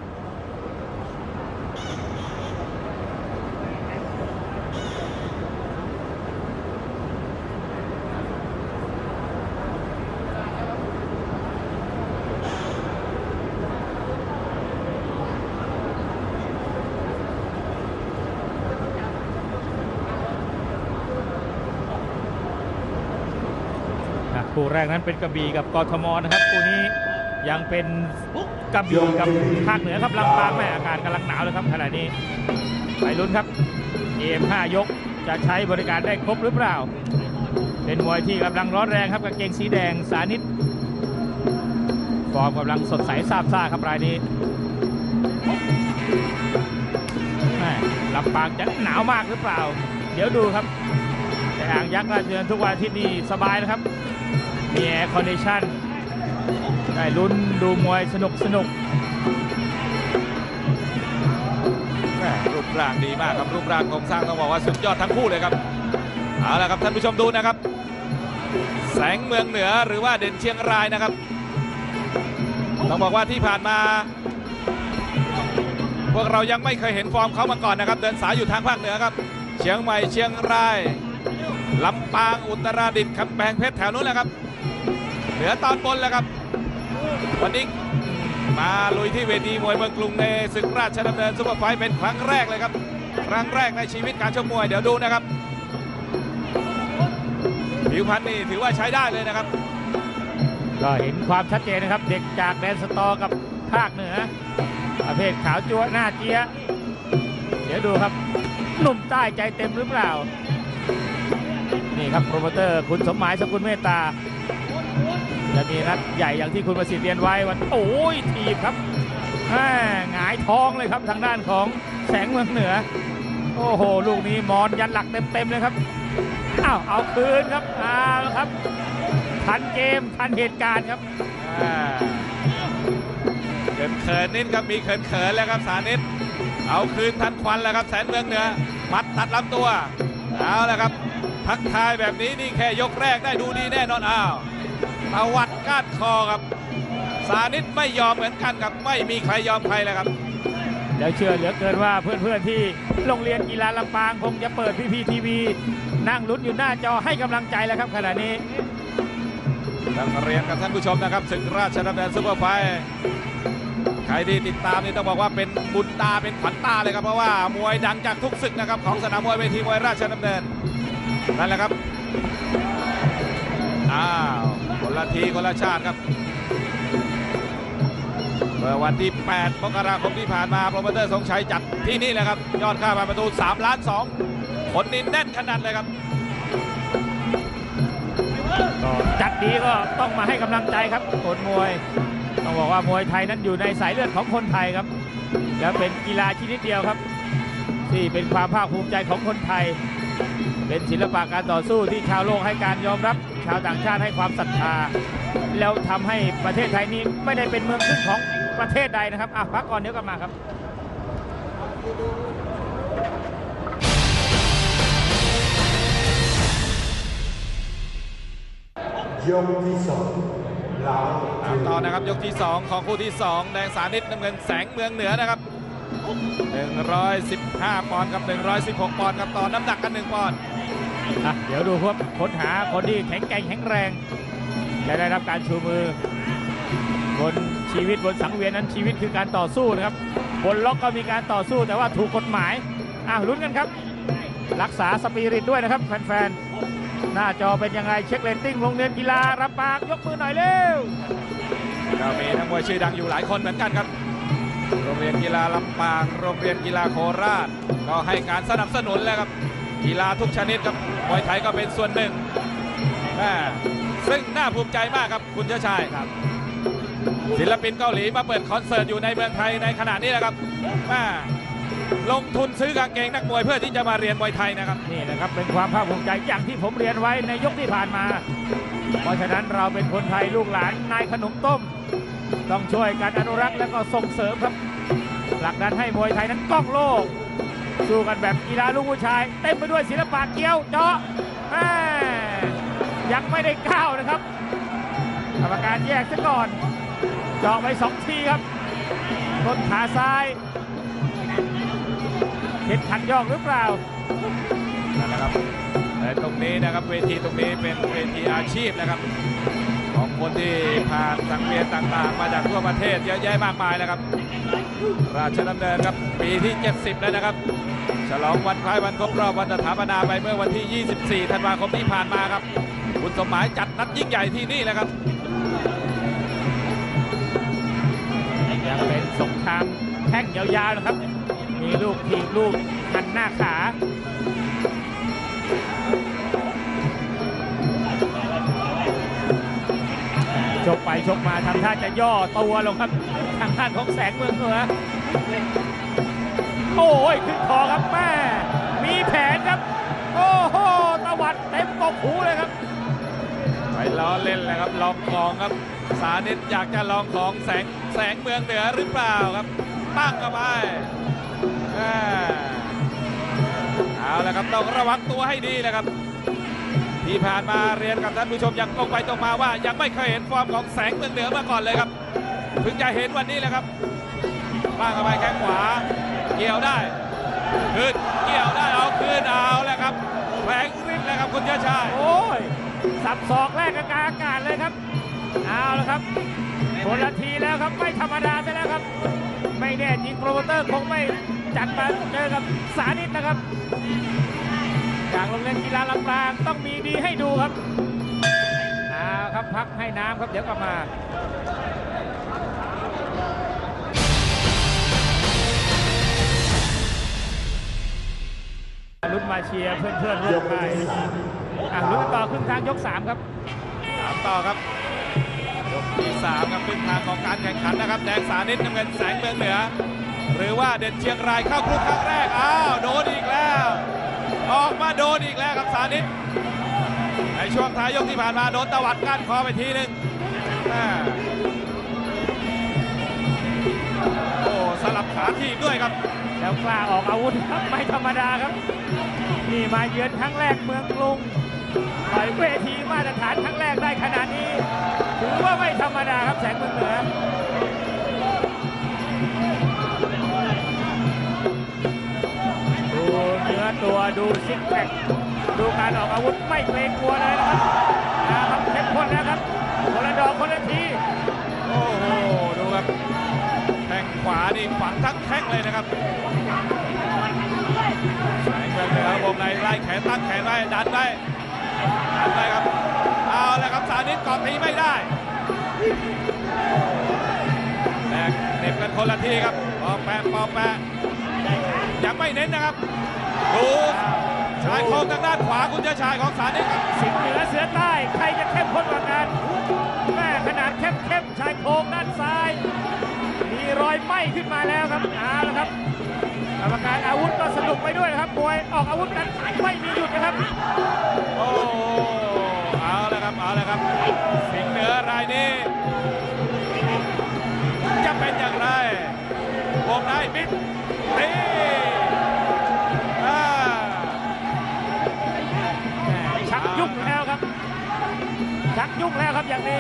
คู่แรกนั้นเป็นกระบี่กับกทมนะครับคู่นี้ยังเป็นกระบี่กับภาคเหนือครับลำปางแม่อากาศกำลังหนาวเลยครับขณะนี้ไปลุ้นครับเกมห้ายกจะใช้บริการได้ครบหรือเปล่าเป็นมวยที่กำลังร้อนแรงครับกางเกงสีแดงสานิตฟอร์มกำลังสดใสซาบซ่าครับรายนี้ลำปางจะหนาวมากหรือเปล่าเดี๋ยวดูครับแต่อ่างยักษ์ราชดำเนินทุกวันอาทิตย์นี่สบายนะครับมีแอร์คอนดิชั่นได้ลุ้นดูมวยสนุกสนุกรูปร่างดีมากครับรูปร่างโครงสร้างต้องบอกว่าสุดยอดทั้งคู่เลยครับเอาละครับท่านผู้ชมดูนะครับแสงเมืองเหนือหรือว่าเด่นเชียงรายนะครับต้องบอกว่าที่ผ่านมาพวกเรายังไม่เคยเห็นฟอร์มเขามาก่อนนะครับเดินสายอยู่ทางภาคเหนือครับเชียงใหม่เชียงรายลำปางอุตรดิตถ์กำแพงเพชรแถวนู้นแหละครับเหนือตอนบนแล้วครับวันนี้มาลุยที่เวทีมวยเมืองกรุงในศึกราชดำเนินซุปเปอร์ไฟท์เป็นครั้งแรกเลยครับครั้งแรกในชีวิตการชกมวยเดี๋ยวดูนะครับผิวพรรณนี่ถือว่าใช้ได้เลยนะครับก็เห็นความชัดเจนนะครับเด็กจากแดนสตอกับภาคเหนือประเภทขาวจั๊วหน้าเจี๊ยเดี๋ยวดูครับหนุ่มใต้ใจเต็มหรือเปล่านี่ครับโปรโมเตอร์คุณสมหมายสกุลเมตตาจะมีนัดใหญ่อย่างที่คุณประสิทธิ์เรียนไว้วันโอ้ยทีบครับแม่หงายท้องเลยครับทางด้านของแสงเมืองเหนือโอ้โหลูกนี้มอนยันหลักเต็มๆเลยครับอ้าวเอาคืนครับเอาละครับทันเกมทันเหตุการณ์ครับเขินเขินนิดครับมีเขินเขินแล้วครับสานิตเอาคืนทันควันแล้วครับแสนเมืองเหนือมัดตัดลำตัวเอาละครับทักทายแบบนี้นี่แค่ยกแรกได้ดูดีแน่นอนอ้าวตะวัดก้านคอครับสานิตไม่ยอมเหมือนกันครับไม่มีใครยอมใครเลยครับเดี๋ยวเชื่อเหลือเกินว่าเพื่อนๆที่โรงเรียนกีฬาลำปางคงจะเปิดพีพีทีวีนั่งลุ้นอยู่หน้าจอให้กำลังใจแล้วครับขณะนี้ต้องเรียนกับท่านผู้ชมนะครับศึกราชดำเนินซุปเปอร์ไฟท์ใครที่ติดตามนี่ต้องบอกว่าเป็นบุญตาเป็นขวัญตาเลยครับเพราะว่ามวยดังจากทุกศึกนะครับของสนามมวยเวทีมวยราชดำเนินนั่นแหละครับอ้าวคนละทีคนละชาติครับเมื่อวันที่แปดมกราคมที่ผ่านมาโปรโมเตอร์ทรงชัยจัดที่นี่แหละครับยอดค่าผ่านประตูสามล้านสองคนนี้แน่นขนาดเลยครับก็จัดดีก็ต้องมาให้กำลังใจครับคนมวยต้องบอกว่ามวยไทยนั้นอยู่ในสายเลือดของคนไทยครับและเป็นกีฬาชนิดเดียวครับที่เป็นความภาคภูมิใจของคนไทยเป็นศิลปะการต่อสู้ที่ชาวโลกให้การยอมรับชาวต่างชาติให้ความศรัทธาแล้วทำให้ประเทศไทยนี้ไม่ได้เป็นเมืองขึ้นของประเทศใดนะครับอ่ะพักก่อนเดี๋ยวกลับมาครับยกที่สองลาวตามต่อนะครับยกที่สองของคู่ที่สองแดงสานิตน้ำเงินแสงเมืองเหนือนะครับหนึ่งร้อยสิบห้าปอนด์กับหนึ่งร้อยสิบหกปอนด์ครับต่อน้ำหนักกันหนึ่งปอนด์อ่ะเดี๋ยวดูครับค้นหาคนที่แข็งแกร่งแข็งแรงจะได้รับการชูมือบนชีวิตบนสังเวียนนั้นชีวิตคือการต่อสู้นะครับบนล็อกก็มีการต่อสู้แต่ว่าถูกกฎหมายอ่ะลุ้นกันครับรักษาสปิริตด้วยนะครับแฟนๆหน้าจอเป็นยังไงเช็คเรตติ้งโรงเรียนกีฬาลำปางยกมือหน่อยเร็วก็มีนักมวยชื่อดังอยู่หลายคนเหมือนกันครับโรงเรียนกีฬาลำปางโรงเรียนกีฬาโคราชก็ให้การสนับสนุนแล้วครับกีฬาทุกชนิดครับมวยไทยก็เป็นส่วนหนึ่งซึ่งน่าภูมิใจมากครับคุณเจ้าชายครับศิลปินเกาหลีมาเปิดคอนเสิร์ตอยู่ในเมืองไทยในขณะนี้นะครับลงทุนซื้อกางเกงนักมวยเพื่อที่จะมาเรียนมวยไทยนะครับนี่นะครับเป็นความภาคภูมิใจอย่างที่ผมเรียนไว้ในยกที่ผ่านมาเพราะฉะนั้นเราเป็นคนไทยลูกหลานนายขนมต้มต้องช่วยกันอนุรักษ์และก็ส่งเสริมครับหลักดันให้มวยไทยนั้นก้องโลกสู้กันแบบกีฬาลูกผู้ชายเต็มไปด้วยศิลปะเกี้ยวเจาะยังไม่ได้ก้าวนะครับกรรมการแยกซะก่อนเจาะไปสองทีครับต้นขาซ้ายเห็นขันยอกหรือเปล่านั่นแหละครับแต่ตรงนี้นะครับเวทีตรงนี้เป็นเวทีอาชีพนะครับของคนที่ผ่านสังเวียนต่างๆมาจากทั่วประเทศเยอะแยะมากมายนะครับราชดำเนินครับปีที่เจ็ดสิบแล้วนะครับฉลองวันคล้ายวันครบรอบวันสถาปนาไปเมื่อวันที่ยี่สิบสี่ธันวาคมที่ผ่านมาครับคุณสมหมายจัดนัดยิ่งใหญ่ที่นี่แหละครับยังเป็นสงครามแท่งยาวๆนะครับมีลูกทีลูกหันหน้าขาชกไปชกมาทำท่าจะย่อตัวลงครับทางด้านของแสงเมืองเหนือโอ้ยขึ้นคอครับแม่มีแผนครับโอ้โหตวัดเต็มกกหูเลยครับไปล้อเล่นเลยครับลองของครับสานิตอยากจะลองของแสงแสงเมืองเหนือหรือเปล่าครับตั้งเข้าไปเอาละครับต้องระวังตัวให้ดีเลยครับที่ผ่านมาเรียนกับท่านผู้ชมยังตรงไปตรงมาว่ายังไม่เคยเห็นฟอร์มของแสงเมืองเหนือมาก่อนเลยครับเพิ่งจะเห็นวันนี้แหละครับบ้างเข้าไปแข้งขวาเกี่ยวได้ขึ้นเกี่ยวได้เอาขึ้นเอาแล้วครับแรงริบแล้วครับคุณเจ้าชายโอ้ยสับศอกแรกกลางอากาศเลยครับเอาละครับคนละทีแล้วครับไม่ธรรมดาซะแล้วครับไม่แน่จริงโปรโมเตอร์คงไม่จัดมาเจอกับสานิตนะครับจากโรงเรียนกีฬาลำปางต้องมีดีให้ดูครับเอาครับพักให้น้ำครับเดี๋ยวกลับมาลุ้นมาเชียร์เพื่อนๆร่วมค่ายอ่ะลุ้นต่อครึ่งทางยกสามครับสามต่อครับยกที่สามครับครึ่งทางของการแข่งขันนะครับแดงสานิตน้ำเงินแสงเมืองเหนือหรือว่าเด่นเชียงรายเข้ากรุ๊ปครั้งแรกอ้าวโดนอีกแล้วออกมาโดนอีกแล้วครับสานิตในช่วงท้ายยกที่ผ่านมาโดนตวัดก้านคอไปทีนึงโอ้สลับขาทีด้วยครับแล้วกล้าออกอาวุธครับไม่ธรรมดาครับนี่มาเยือนครั้งแรกเมืองกรุงต่อยเวทีมาตรฐานครั้งแรกได้ขนาดนี้ถือว่าไม่ธรรมดาครับแสงเมืองเหนือดูเนื้อตัวดูซิกแพคดูการออกอาวุธไม่เกรงกลัวเลยนะครับนะครับเข้มข้นแล้วครับคนละดอกคนละทีโอ้โหดูครับแข้งขวานี่ฝังทั้งแข้งเลยนะครับแสงเมืองเหนือวงในไล่แขนตั้งแขนไว้ดันไว้ดันไว้ครับเอาแล้วครับสานิตเกาะทีไม่ได้แลกเน็บกันคนละทีครับปอแปะปอแปะยังไม่เน้นนะครับดูชายโครงทางด้านขวาคุณเจ้าชายของสานิตครับสิงห์เหนือเสือใต้ใครจะเข้มข้นกว่ากันแม่ขนาดเข้มเข้มชายโครงด้านซ้ายมีรอยไหม้ขึ้นมาแล้วครับเอาละครับกรรมการอาวุธก็สนุกไปด้วยนะครับมวยออกอาวุธกันไม่มีหยุดนะครับโอ้เอาแล้วครับเอาแล้วครับสิงห์เหนือรายนี้จะเป็นอย่างไรวงในบิดตีอ่าชักยุ่งแล้วครับชักยุ่งแล้วครับอย่างนี้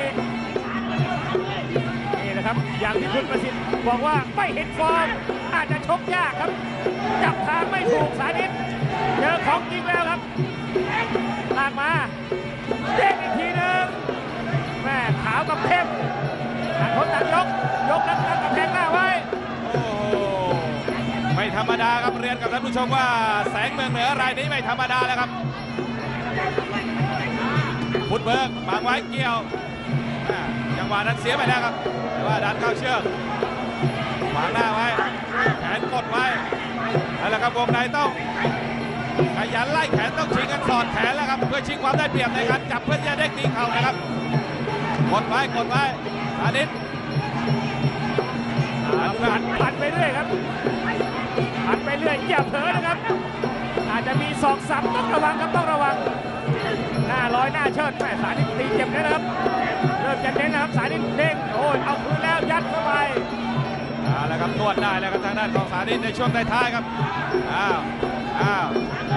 นี่นะครับอย่างที่คุณประสิทธิ์บอกว่าไม่เห็นฟอร์มอาจจะชกยากครับจับทางไม่ถูกสานิตเจอของจริงแล้วครับลากมาเด้งอีกทีหนึ่งแม่ขาวกับเข้มต่างคนต่างยกยกแล้วกับแทงหน้าไว้โอ้ไม่ธรรมดาครับเรียนกับท่านผู้ชมว่าแสงเมืองเหนือรายนี้ไม่ธรรมดาแล้วครับฟุตเบิร์กบางไว้เกี่ยวจังหวะนั้นเสียไปแล้วครับแต่ว่าดันเข้าเชือกวางหน้าไว้แขนกดไว้แล้วครับวงในต้องขยันไล่แขนต้องชิงกันสอดแขนแล้วครับเพื่อชิงความได้เปรียบในการจับเพื่อจะได้ตีเข่านะครับกดไว้กดไว้อานิตปัดปัดไปเรื่อยครับปัดไปเรื่อยอย่าเผลอนะครับ อาจจะมีศอกสับต้องระวังครับต้องระวังหน้าลอยหน้าเชิดแม่สานิตตีเจ็บเลยนะครับเริ่มจะเน้นนะครับสานิตเด้งโอ้ยเอาคืนแล้วยัดเข้าไปเอาละครับนวดได้แล้วครับทางด้านของสานิตในช่วงท้ายๆครับอ้าวอ้าว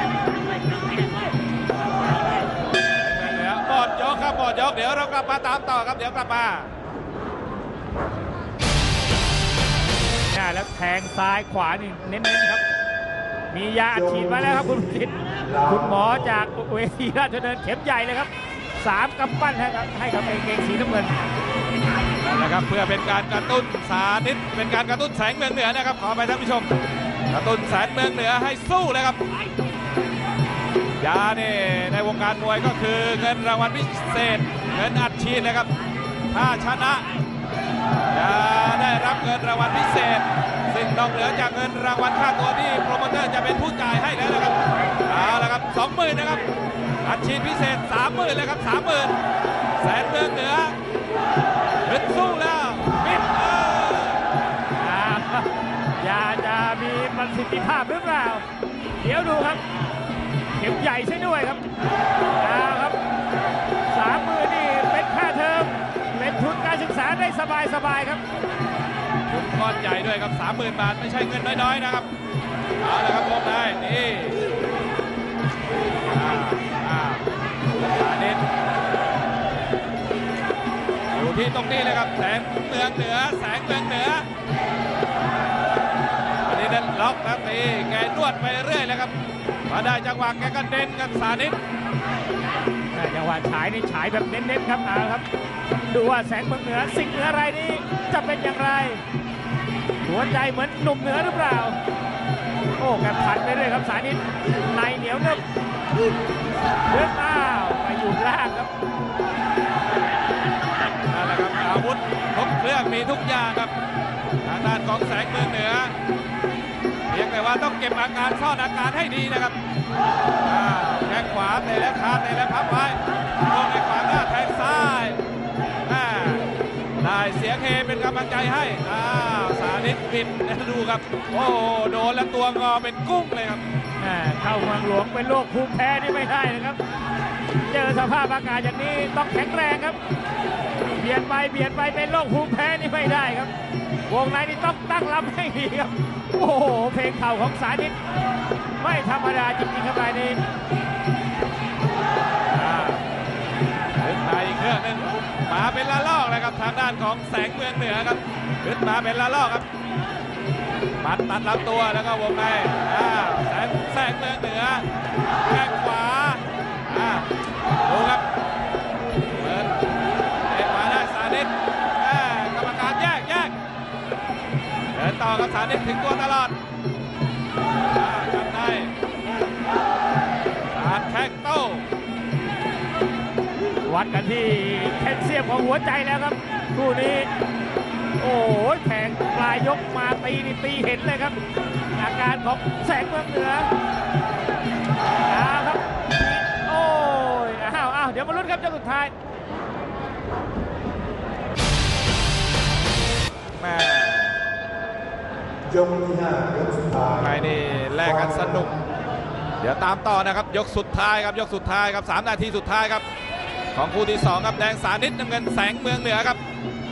เหนือหมดยกครับหมดยกเดี๋ยวเรากลับมาตามต่อครับเดี๋ยวกลับมาแล้วแทงซ้ายขวานี่เน้นๆครับมียาอัดฉีดมาแล้วครับคุณพิษคุณหมอจากเวทีราชดำเนินเข็มใหญ่เลยครับสามกำปั้นให้กับให้กับเกงสีน้ำเงินนะครับเพื่อเป็นการกระตุ้นสานิตเป็นการกระตุ้นแสงเมืองเหนือนะครับขอไปท่านผู้ชมกระตุ้นแสงเมืองเหนือให้สู้เลยครับยาเนี่ยในวงการมวยก็คือเงินรางวัลพิเศษเงินอัดฉีดนะครับถ้าชนะจะได้รับเงินรางวัลพิเศษซึ่งนอกเหนือจากเงินรางวัลค่าตัวที่โปรโมเตอร์จะเป็นผู้จ่ายให้แล้วนะครับเอาละครับสองหมื่นนะครับอัดฉีดพิเศษสามหมื่นเลยครับสามหมื่นแสนเมืองเหนือขึ้นสู้แล้วมิดเออยาจะมีประสิทธิภาพหรือเปล่าเดี๋ยวดูครับเข็มใหญ่ใช่ด้วยครับเอาครับสามหมื่นนี่เป็นค่าเทอมเป็นทุนการศึกษาได้สบายๆครับทุนก้อนใหญ่ด้วยครับสามหมื่นบาทไม่ใช่เงินน้อยๆนะครับเอาละครับลงได้นี่อ่าสานิตอยู่ที่ตรงนี้เลยครับแสงเมืองเหนือแสงเมืองเหนืออันนี้เดินล็อกครับนี่แกนวดไปเรื่อยเลยครับมาได้จังหวะแกก็เด่นกับสานิตจังหวะฉายนี่ฉายแบบเน้นๆครับเอาครับดูว่าแสงเมืองเหนือสิงห์เหนือรายนี้จะเป็นอย่างไรหัวใจเหมือนหนุ่มเหนือหรือเปล่าโอ้แกผันไปเรื่อยครับสานิตในเหนียวนึบเดินอ้าวไปอยู่ล่างครับนั่นแหละครับอาวุธครบเครื่องมีทุกอย่างครับทางด้านของแสงเมืองเหนือเพียงแต่ว่าต้องเก็บอาการซ่อนอาการให้ดีนะครับแทงขวาเตะและขาเตะและพับไว้โดนในขวาหน้าแทงซ้ายลังใจให้อ้าวสานิตบินดูครับโอ้โดนแล้วตัวงอเป็นกุ้งเลยครับอ่าเข้าเมืองหลวงเป็นโรคภูมิแพ้นี่ไม่ได้นะครับ เจอสภาพอากาศอย่างนี้ต้องแข็งแรงครับเบียดไปเบียดไปเป็นโรคภูมิแพ้นี่ไม่ได้ครับ วงในนี่ต้องตั้งรับให้ดีครับ โอ้โหเพลงเข่าของสานิตไม่ธรรมดาจริงๆครับรายนี้ขึ้นมาอีกเครื่องหนึ่งมาเป็นละลอกเลยครับทางด้านของแสงเมืองเหนือครับขึ้นมาเป็นละลอกครับปัดตัดลำตัวแล้วก็วงในอ้าวแสงแสงเมืองเหนือแข้งขวาอ่าดูครับเปิดเอ็นมาได้สานิตอ่ากรรมการแยกแยกเดินต่อครับสานิตถึงตัวตลอดอ่าจับได้สาดแข้งโต้วัดกันที่แคลเซียมของหัวใจแล้วครับคู่นี้โอ้ยแทงปลายยกมาตีนี่ตีเห็นเลยครับอาการของแสงเมืองเหนือเอาครับโอ้ยอ้าวอ้าวเดี๋ยวมาลุ้นครับเจ้าสุดท้ายแม่ยกที่ห้ายกสุดท้ายในนี่แลกกันสนุกเดี๋ยวตามต่อนะครับยกสุดท้ายครับยกสุดท้ายครับสามนาทีสุดท้ายครับของคู่ที่สองครับแดงสานิตน้ำเงินแสงเมืองเหนือครับ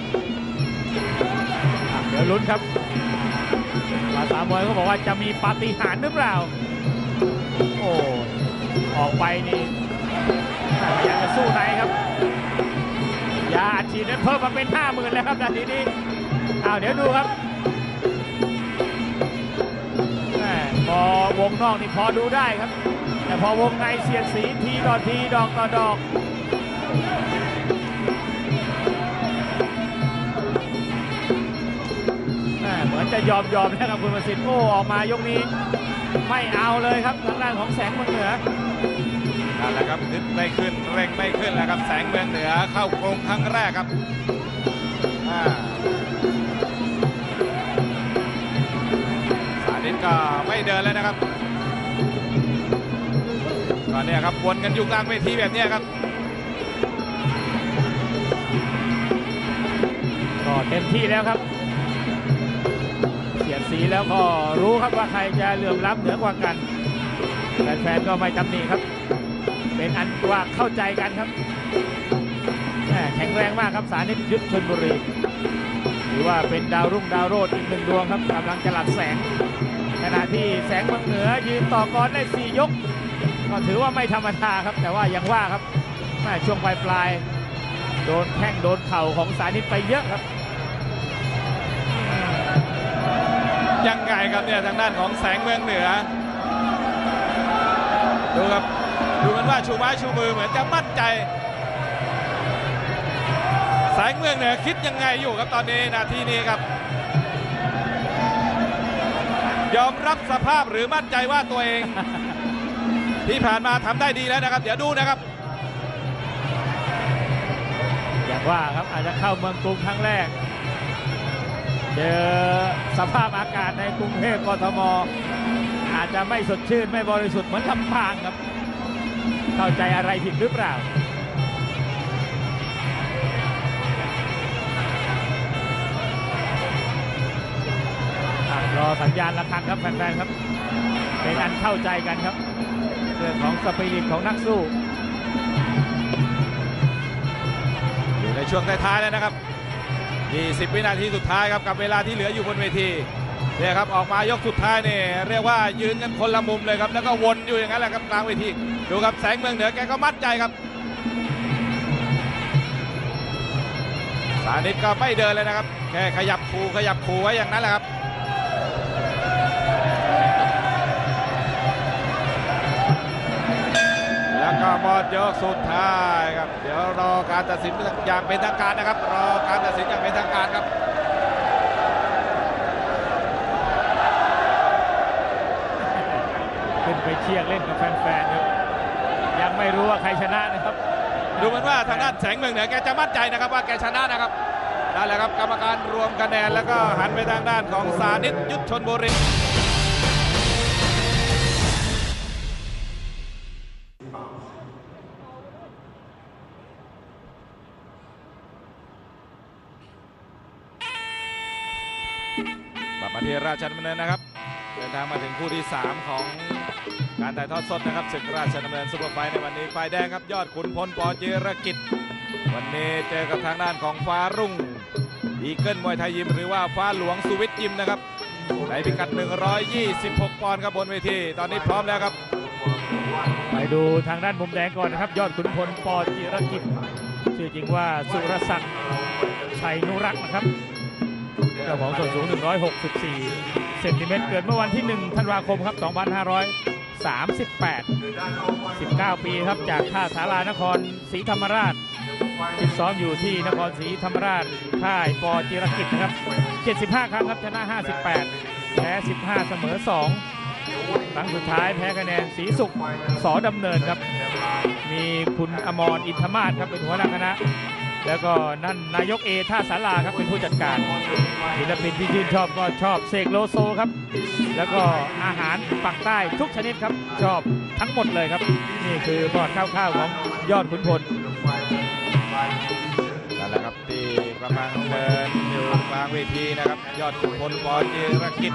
เดี๋ยวลุ้นครับภาษามวยเขาบอกว่าจะมีปาฏิหาริย์หรือเปล่าโอ้ออกไปนี่พยายามจะสู้ในครับยาอัดฉีดนั้นเพิ่มมาเป็นห้าหมื่นแล้วครับนาทีนี้อ้าวเดี๋ยวดูครับแหม่พอวงนอกนี่พอดูได้ครับแต่พอวงในเสียดสีทีต่อทีดอกต่อดอกเหมือนจะยอมยอมนะครับคุณประสิทธิ์โอ้ออกมายกนี้ไม่เอาเลยครับทางด้านของแสงเมืองเหนือนั่นแหละครับขึ้นไม่ขึ้นเร่งไม่ขึ้นแล้วครับแสงเมืองเหนือเข้ากรงครั้งแรกครับสานิตก็ไม่เดินเลยนะครับก็เนี่ยครับวนกันอยู่กลางเวทีแบบนี้ครับก็เต็มที่แล้วครับเสียดสีแล้วก็รู้ครับว่าใครจะเหลื่อมล้ำเหนือกว่ากันแฟนๆก็ไม่ตำหนิครับเป็นอันว่าเข้าใจกันครับแข็งแรงมากครับสานิตยุทธชลบุรีถือว่าเป็นดาวรุ่งดาวโรจน์อีกหนึ่งดวงครับกำลังจะหลัดแสงขณะที่แสงเมืองเหนือยืนต่อกรได้สี่ยกก็ถือว่าไม่ธรรมดาครับแต่ว่ายังว่าครับช่วงปลายปลายโดนแข้งโดนเข่าของสานิตไปเยอะครับยังไงครับเนี่ยทางด้านของแสงเมืองเหนือดูครับดูเหมือนว่าชูไม้ชูมือเหมือนจะมั่นใจแสงเมืองเหนือคิดยังไงอยู่ครับตอนนี้นาทีนี้ครับยอมรับสภาพหรือมั่นใจว่าตัวเอง ที่ผ่านมาทำได้ดีแล้วนะครับเดี๋ยวดูนะครับอย่างว่าครับอาจจะเข้าเมืองกรุงครั้งแรกเจอสภาพอากาศในกรุงเทพกทมอาจจะไม่สดชื่นไม่บริสุทธิ์เหมือนลำปางครับเข้าใจอะไรผิดหรือเปล่ารอสัญญาณระฆังครับแฟนๆครับเป็นอันเข้าใจกันครับเรื่องของสปิริตของนักสู้อยู่ในช่วงท้ายๆแล้วนะครับยี่สิบวินาทีสุดท้ายครับกับเวลาที่เหลืออยู่บนเวทีเนี่ยครับออกมายกสุดท้ายเนี่ยเรียกว่ายืนกันคนละมุมเลยครับแล้วก็วนอยู่อย่างนั้นแหละครับกลางเวทีดูครับแสงเมืองเหนือแกก็มั่นใจครับสานิตก็ไม่เดินเลยนะครับแค่ขยับคูขยับคูไว้อย่างนั้นแหละครับแล้วก็หมดยกสุดท้ายครับเดี๋ยวรอการตัดสินอย่างเป็นทางการนะครับรอการตัดสินอย่างเป็นทางการครับขึ้นไปเชียร์เล่นกับแฟนๆครับยังไม่รู้ว่าใครชนะนะครับดูเหมือนว่าทางด้านแสงเมืองเหนือแกจะมั่นใจนะครับว่าแกชนะนะครับนั่นแหละครับกรรมการรวมคะแนนแล้วก็หันไปทางด้านของสานิตยุทธชลบุรีมาที่ราชดำเนินนะครับเดินทางมาถึงคู่ที่สามของการถ่ายทอดสดนะครับศึกราชดำเนินซุปเปอร์ไฟท์ในวันนี้ฝ่ายแดงครับยอดขุนพลปจิรกิจวันนี้เจอกับทางด้านของฟ้ารุ่งอีเกิลมวยไทยยิมหรือว่าฟ้าหลวงสุวิทย์ยิมนะครับในพิกัดหนึ่งร้อยยี่สิบหกปอนด์ครับบนเวทีตอนนี้พร้อมแล้วครับไปดูทางด้านมุมแดงก่อนนะครับยอดขุนพลปจิรกิจชื่อจริงว่าสุรศักดิ์ชัยนุรักษ์นะครับเจ้าของส่วนสูงหนึ่งร้อยหกสิบสี่เซนติเมตรเกิดเมื่อวันที่หนึ่งธันวาคมครับสองพันห้าร้อยสามสิบแปด สิบเก้าปีครับจากท่าสารานครศรีธรรมราชฝึกซ้อมอยู่ที่นครศรีธรรมราชค่ายปจิรกิจนะครับเจ็ดสิบห้าครั้งครับชนะห้าสิบแปดแพ้สิบห้าเสมอสองครั้งสุดท้ายแพ้คะแนนศรีสุขสอดำเนินครับมีคุณอมรอินทมาศครับเป็นหัวหน้าคณะแล้วก็นั่นนายกเอท่าสาราครับเป็นผู้จัดการศิลปินที่ชื่นชอบก็ชอบเสกโลโซครับแล้วก็อาหารปักใต้ทุกชนิดครับชอบทั้งหมดเลยครับนี่คือบอร์ดคร่าวๆของยอดขุนพลนั่นแหละครับที่กำลังเดินอยู่กลางเวทีนะครับยอดขุนพลปจิรกิจ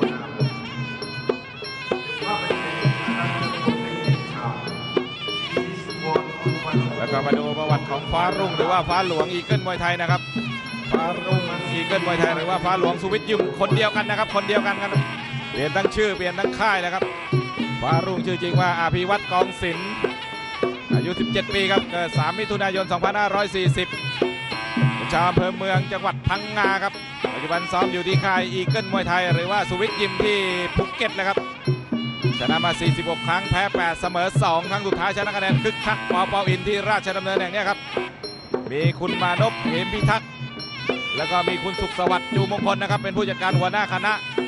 แล้วก็มาดูประวัติของฟ้ารุ่งหรือว่าฟ้าหลวงอีเกิลมวยไทยนะครับฟ้ารุ่งอีเกิลมวยไทยหรือว่าฟ้าหลวงสุวิทย์ยิมคนเดียวกันนะครับคนเดียวกันกันเปลี่ยนทั้งชื่อเปลี่ยนทั้งค่ายแล้วครับฟ้ารุ่งชื่อจริงว่าอภิวัตรกองศิลป์อายุสิบเจ็ดปีครับเกิดสามมิถุนายนสองพันห้าร้อยสี่สิบเป็นชาวอำเภอเมืองจังหวัดพังงาครับปัจจุบันซ้อมอยู่ที่ค่ายอีเกิลมวยไทยหรือว่าสุวิทย์ยิมที่ภูเก็ตนะครับชนะมาสี่สิบหกครั้งแพ้แปดเสมอสองครั้งสุดท้ายชนะคะแนนคึกคักปอเปาอินที่ราชดำเนินแห่งนี้ครับมีคุณมานพเหมพิทักษ์แล้วก็มีคุณสุขสวัสดิ์จูมงคลนะครับเป็นผู้จัดการหัวหน้าคณะ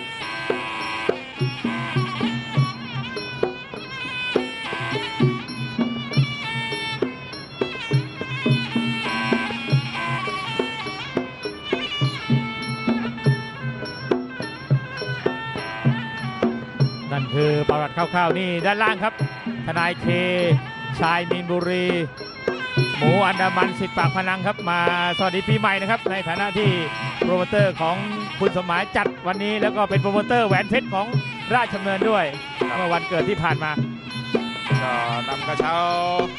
นั่นคือประวัติคร่าวๆนี่ด้านล่างครับทนายเคชายมีนบุรีหมูอันดามันสิทธิ์ปากพนังครับมาสวัสดีปีใหม่นะครับในฐานะที่โปรโมเตอร์ของคุณสมหมายจัดวันนี้แล้วก็เป็นโปรโมเตอร์แหวนเพชรของราชดำเนินด้วยเมื่อวันเกิดที่ผ่านมาก็นำกระเช้า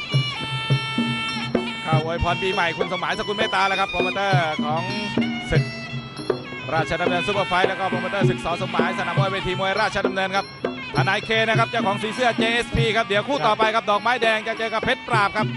เข้าอวยพรปีใหม่คุณสมหมายสกุลเมตตาแล้วครับโปรโมเตอร์ของศึกราชดำเนินซุปเปอร์ไฟท์แล้วก็โปรโมเตอร์ศึกสอสมหมายสนามมวยเวทีมวยราชดำเนินครับทนายเคนะครับเจ้าของสีเสื้อ เจ เอส พี ครับเดี๋ยวคู่ต่อไปครับดอกไม้แดงจะเจอกับเพชรปราบครับ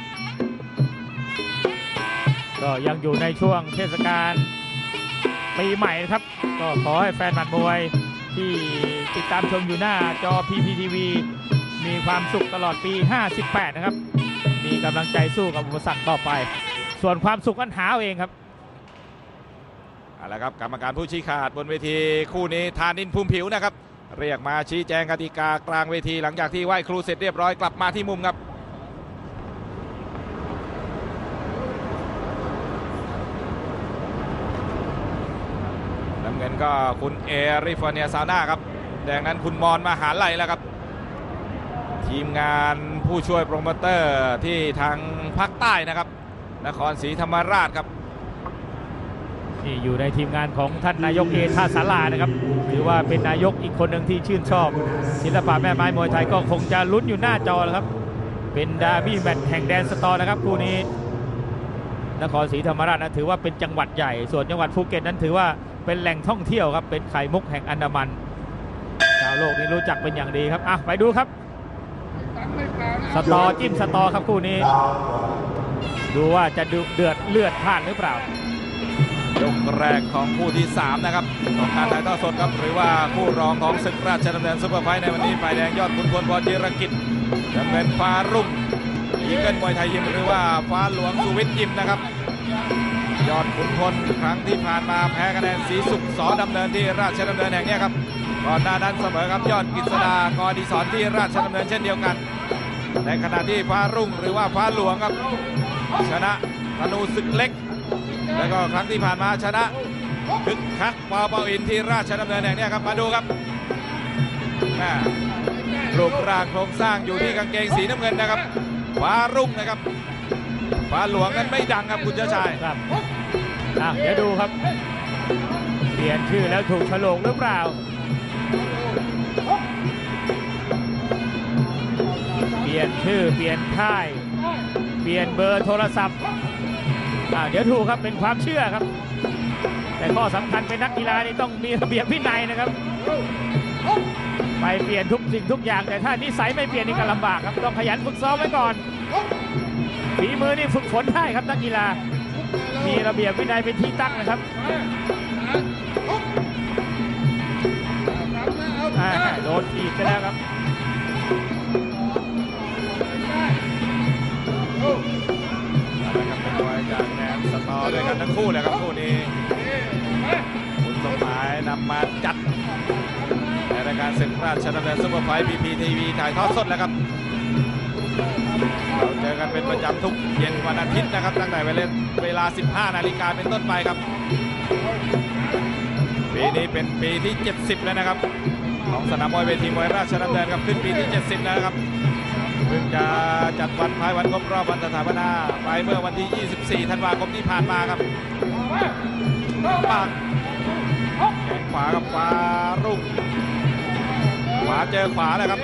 ก็ยังอยู่ในช่วงเทศกาลปีใหม่นะครับก็ขอให้แฟนหมัดมวยที่ติดตามชมอยู่หน้าจอ พี พี ที วี มีความสุขตลอดปีห้าสิบแปดนะครับมีกำลังใจสู้กับอุปสรรคต่อไปส่วนความสุขนั้นหาเองครับเอาละครับกรรมการผู้ชี้ขาดบนเวทีคู่นี้ธานินทร์ภูมิผิวนะครับเรียกมาชี้แจงกติกากลางเวทีหลังจากที่ไหว้ครูเสร็จเรียบร้อยกลับมาที่มุมครับน้ำเงินก็คุณเอริฟอร์เนียซาวน่าครับแดงนั้นคุณมอนมหาไลแล้วครับทีมงานผู้ช่วยโปรโมเตอร์ที่ทางภาคใต้นะครับนครศรีธรรมราชครับนี่อยู่ในทีมงานของท่านนายกเอท่าสารานะครับถือว่าเป็นนายกอีกคนหนึ่งที่ชื่นชอบศิลปะแม่ไม้มวยไทยก็คงจะลุ้นอยู่หน้าจอแล้วครับเป็นดาร์บี้แมตช์แห่งแดนสตอนะครับคู่นี้นครศรีธรรมราชนะถือว่าเป็นจังหวัดใหญ่ส่วนจังหวัดภูเก็ตนั้นถือว่าเป็นแหล่งท่องเที่ยวครับเป็นไข่มุกแห่งอันดามันชาวโลกนี้รู้จักเป็นอย่างดีครับอ่ะไปดูครับสตอจิ้มสตอครับคู่นี้ดูว่าจะเดือดเลือดพล่านหรือเปล่ายกแรกของคู่ที่สามนะครับของการถ่ายทอดสดครับหรือว่าคู่รองของศึกราชดำเนินซุปเปอร์ไฟท์ในวันนี้ฝ่ายแดงยอดขุนพลปจิรกิจน้ำเงินฟ้ารุ่งอีเกิลมวยไทยยิมหรือว่าฟ้าหลวงสุวิทย์ยิมนะครับยอดขุนพลครั้งที่ผ่านมาแพ้คะแนนศรีสุขสอดำเนินที่ราชดำเนินแห่งนี้ครับก่อนหน้านั้นเสมอครับยอดกฤษดากอดีศรที่ราชดำเนินเช่นเดียวกันในขณะที่ฟ้ารุ่งหรือว่าฟ้าหลวงครับชนะธนูศึกเล็กแล้วก็ครั้งที่ผ่านมาชนะคึกคักปอเปาอินที่ราชดำเนินแห่งนี้ครับมาดูครับรูปร่างโครงสร้างอยู่ที่กางเกงสีน้ำเงินนะครับฟ้ารุ่งนะครับฟ้าหลวงนั้นไม่ดังครับคุณเจ้าชายครับเดี๋ยวดูครับเปลี่ยนชื่อแล้วถูกฉลกหรือเปล่าเปลี่ยนชื่อเปลี่ยนค่ายเปลี่ยนเบอร์โทรศัพท์อ่าเดี๋ยวถูกครับเป็นความเชื่อครับแต่ข้อสำคัญเป็นนักกีฬานี่ต้องมีระเบียบวินัยนะครับไปเปลี่ยนทุกสิ่งทุกอย่างแต่ถ้านิสัยไม่เปลี่ยนนี่ก็ลำบากครับต้องขยันฝึกซ้อมไว้ก่อนฝีมือนี่ฝึกฝนได้ครับนักกีฬามีระเบียบวินัยเป็นที่ตั้งนะครับโดนถีบไปแล้วครับเป็นมวยจากแดนสตอด้วยกันทั้งคู่เลยครับคู่นี้คุณสมหมายนำมาจัดในรายการศึกราชดำเนินซุปเปอร์ไฟท์ บี พี ที วี ถ่ายทอดสดแล้วครับเราเจอกันเป็นประจำทุกเย็นวันอาทิตย์นะครับตั้งแต่เวลา สิบห้า นาฬิกาเป็นต้นไปครับปีนี้เป็นปีที่ เจ็ดสิบ แล้วนะครับของสนามมวยเวทีมวยราชดำเนินครับขึ้นปีที่ เจ็ดสิบ แล้วนะครับเพิ่งจะจัดวันคล้ายวันครบรอบวันสถาปนาไปเมื่อวันที่ ยี่สิบสี่ ธันวาคมที่ผ่านมาครับปากแข้งขวากับขวารุ่งขวาเจอขวาแล้วครับ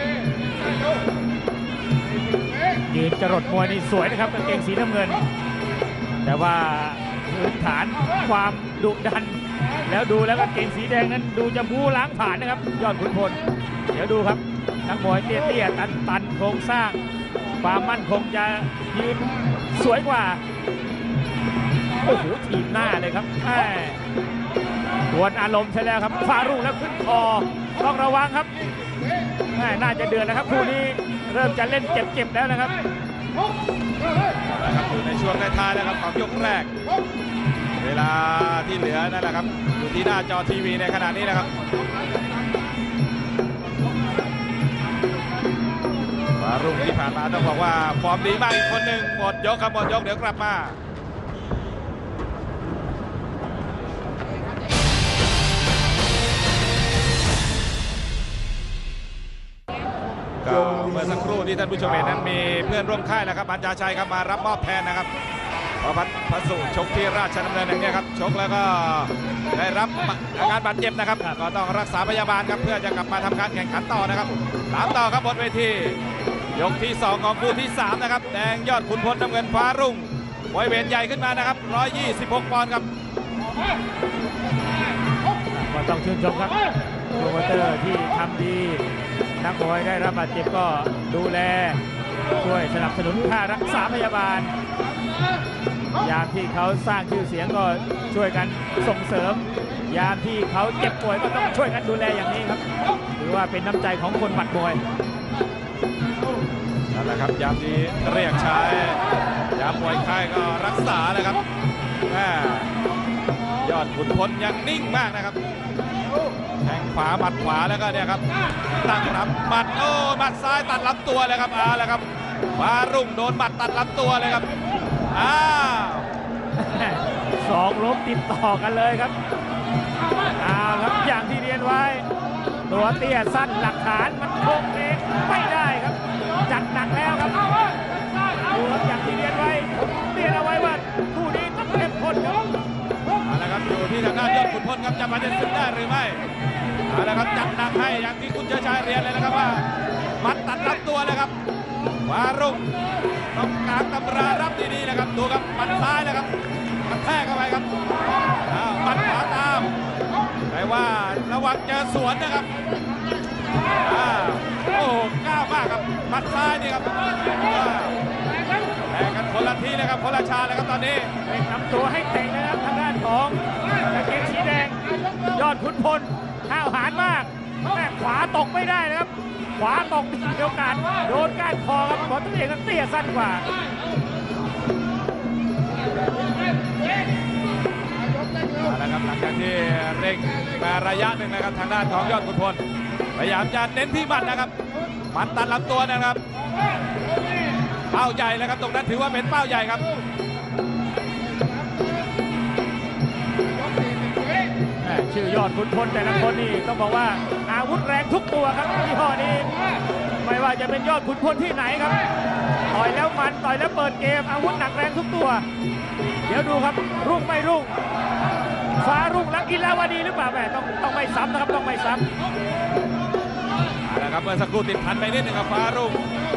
ยืนจรดมวยนี่สวยนะครับกางเกงสีน้ำเงินแต่ว่าพื้นฐานความดุดันแล้วดูแล้วกางเกงสีแดงนั้นดูจะบูล้างผ่านนะครับยอดขุนพลเดี๋ยวดูครับนักมวยเตี้ยๆตันๆโครงสร้างความมั่นคงจะยืนสวยกว่าโอ้โหทีมหน้าเลยครับแหมดวลอารมณ์ใช่แล้วครับฟารุ่งแล้วขึ้นคอต้องระวังครับแหมน่าจะเดือดนะครับคู่นี้เริ่มจะเล่นเจ็บๆแล้วนะครับอยู่ในช่วงท้ายๆแล้วครับของยกแรกเวลาที่เหลือนั่นแหละครับอยู่ที่หน้าจอทีวีในขณะนี้นะครับฟารุ่งที่ผ่านมาต้องบอกว่าฟอร์มดีมากอีกคนหนึ่งหมดยกครับหมดยกเดี๋ยวกลับมาก็เมื่อสักครู่ที่ท่านผู้ชมเห็นนั้นมีเพื่อนร่วมค่ายนะครับบัญชาชัยครับมารับมอบแทนนะครับเพราะพระสุชกที่ราชดำเนินอย่างนี้ครับชกแล้วก็ได้รับอาการบาดเจ็บนะครับก็ต้องรักษาพยาบาลครับเพื่อจะกลับมาทำการแข่งขันต่อนะครับตามต่อครับบนเวทียกที่สองของคู่ที่สามนะครับแดงยอดขุนพลน้ำเงินฟ้ารุ่งมวยเวทใหญ่ขึ้นมานะครับหนึ่งร้อยยี่สิบหกปอนด์ครับก็ต้องชื่นชมครับโปรโมเตอร์ที่ทำดีนักมวยได้รับบาดเจ็บก็ดูแลช่วยสนับสนุนค่ารักษาพยาบาลยามที่เขาสร้างชื่อเสียงก็ช่วยกันส่งเสริมยามที่เขาเจ็บป่วยก็ต้องช่วยกันดูแลอย่างนี้ครับถือว่าเป็นน้ำใจของคนหมัดมวยนั่นแหละครับยามที่เรียกใช้ยามมวยค่ายก็รักษาเลยครับยอดขุนพลยังนิ่งมากนะครับแทงขวาหมัดขวาแล้วก็เนี่ยครับตั้งรับหมัดโอ้หมัดซ้ายตัดลำตัวเลยครับอาแล้วครับฟ้ารุ่งโดนหมัดตัดลำตัวเลยครับอ้าวสองล้มติดต่อกันเลยครับอ้าวครับอย่างที่เรียนไว้ตัวเตี้ยสั้นหลักฐานมันโค้งเองไม่ได้ครับจัดหนักแล้วครับดูครับอย่างที่เรียนไว้เรียนเอาไว้ว่าคู่นี้ต้องเข้มข้นครับเอาละครับอยู่ที่ทางด้านยอดขุนพลครับจะมาเด็ดสุดได้หรือไม่เอาละครับจัดหนักให้อย่างที่คุณเจ้าชายเรียนเลยนะครับว่ามัดตัดลำตัวเลยครับฟ้ารุ่งต้องกางตำรารับดีๆนะครับดูครับหมัดซ้ายนะครับกระแทกเข้าไปครับอ้าวหมัดขวาตามแต่ว่าระวังเจอสวนนะครับอ้าวโอ้ก้าวมากครับหมัดซ้ายนี่ครับแข่งกันคนละทีเลยครับคนละชาเลยครับตอนนี้เป็นนำตัวให้เตะนะครับทางด้านของกางเกงสีแดงยอดขุนพลห้าวหาญมากแม่ขวาตกไม่ได้นะครับขวาตกมีโอกาสโดนก้านคอครับเพราะตัวเองนั้นเตี้ยสั้นกว่านะครับหลังจากที่เร่งมาระยะหนึ่งนะครับทางด้านของยอดขุนพลพยายามจะเน้นที่หมัดนะครับหมัดตัดลำตัวนะครับเป้าใหญ่แล้วครับตรงนั้นถือว่าเป็นเป้าใหญ่ครับชื่อยอดขุนพลแต่ละคนนี่ต้องบอกว่าอาวุธแรงทุกตัวครับที่ห้อนี้ไม่ว่าจะเป็นยอดขุนพลที่ไหนครับต่อยแล้วมันต่อยแล้วเปิดเกมอาวุธหนักแรงทุกตัวเดี๋ยวดูครับรุ่งไม่รุ่งฟ้ารุ่งและอิลาวดีหรือเปล่าแม่ต้องต้องไม่ซ้ำนะครับต้องไม่ซ้ำเอาละครับเมื่อสักครู่ติดพันไปนิดนึงครับฟ้ารุ่ง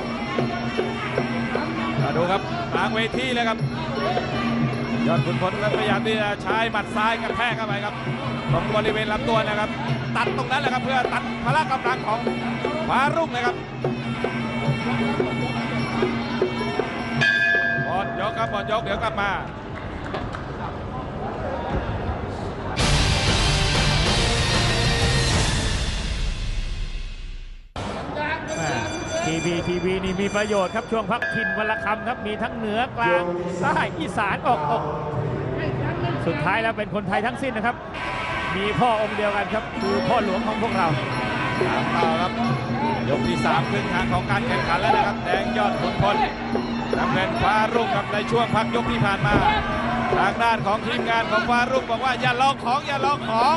มาดูครับกลางเวทีเลยครับยอดขุนพลพยายามที่จะใช้หมัดซ้ายกระแทกเข้าไปครับตรงบริเวณลำตัวนะครับ ตัดตรงนั้นแหละครับเพื่อตัดพละกำลังของฟ้ารุ่งนะครับบอลยกครับบอลยกเดี๋ยวกลับมาทีวีทีวีนี่มีประโยชน์ครับช่วงพักถิ่นวันละคำครับมีทั้งเหนือกลางใต้อีสานออกออกสุดท้ายแล้วเป็นคนไทยทั้งสิ้นนะครับมีพ่อองค์เดียวกันครับคือพ่อหลวงของพวกเราตามต่อครับยกที่สามครึ่งทางของการแข่งขันแล้วนะครับแดงยอดขุนพลน้ำเงินฟ้ารุ่งครับในช่วงพักยกที่ผ่านมาทางด้านของทีมงานของฟ้ารุ่งบอกว่าอย่าลองของอย่าลองของ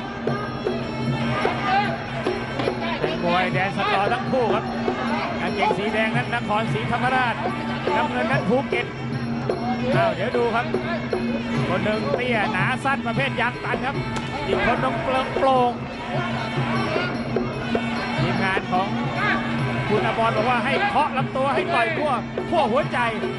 เป็นมวยแดนสตอทั้งคู่ครับกางเกงสีแดงนั้นนครศรีธรรมราชน้ำเงินนั้นภูเก็ตอ้าวเดี๋ยวดูครับคนหนึ่งเตี้ยหนาสั้นประเภทยางตันครับอีกคนต้องเปลืองโปร่งทีมงานของคุณอภรบอกว่าให้เคาะลำตัวให้ต่อยขั้วขั้วหัวใจ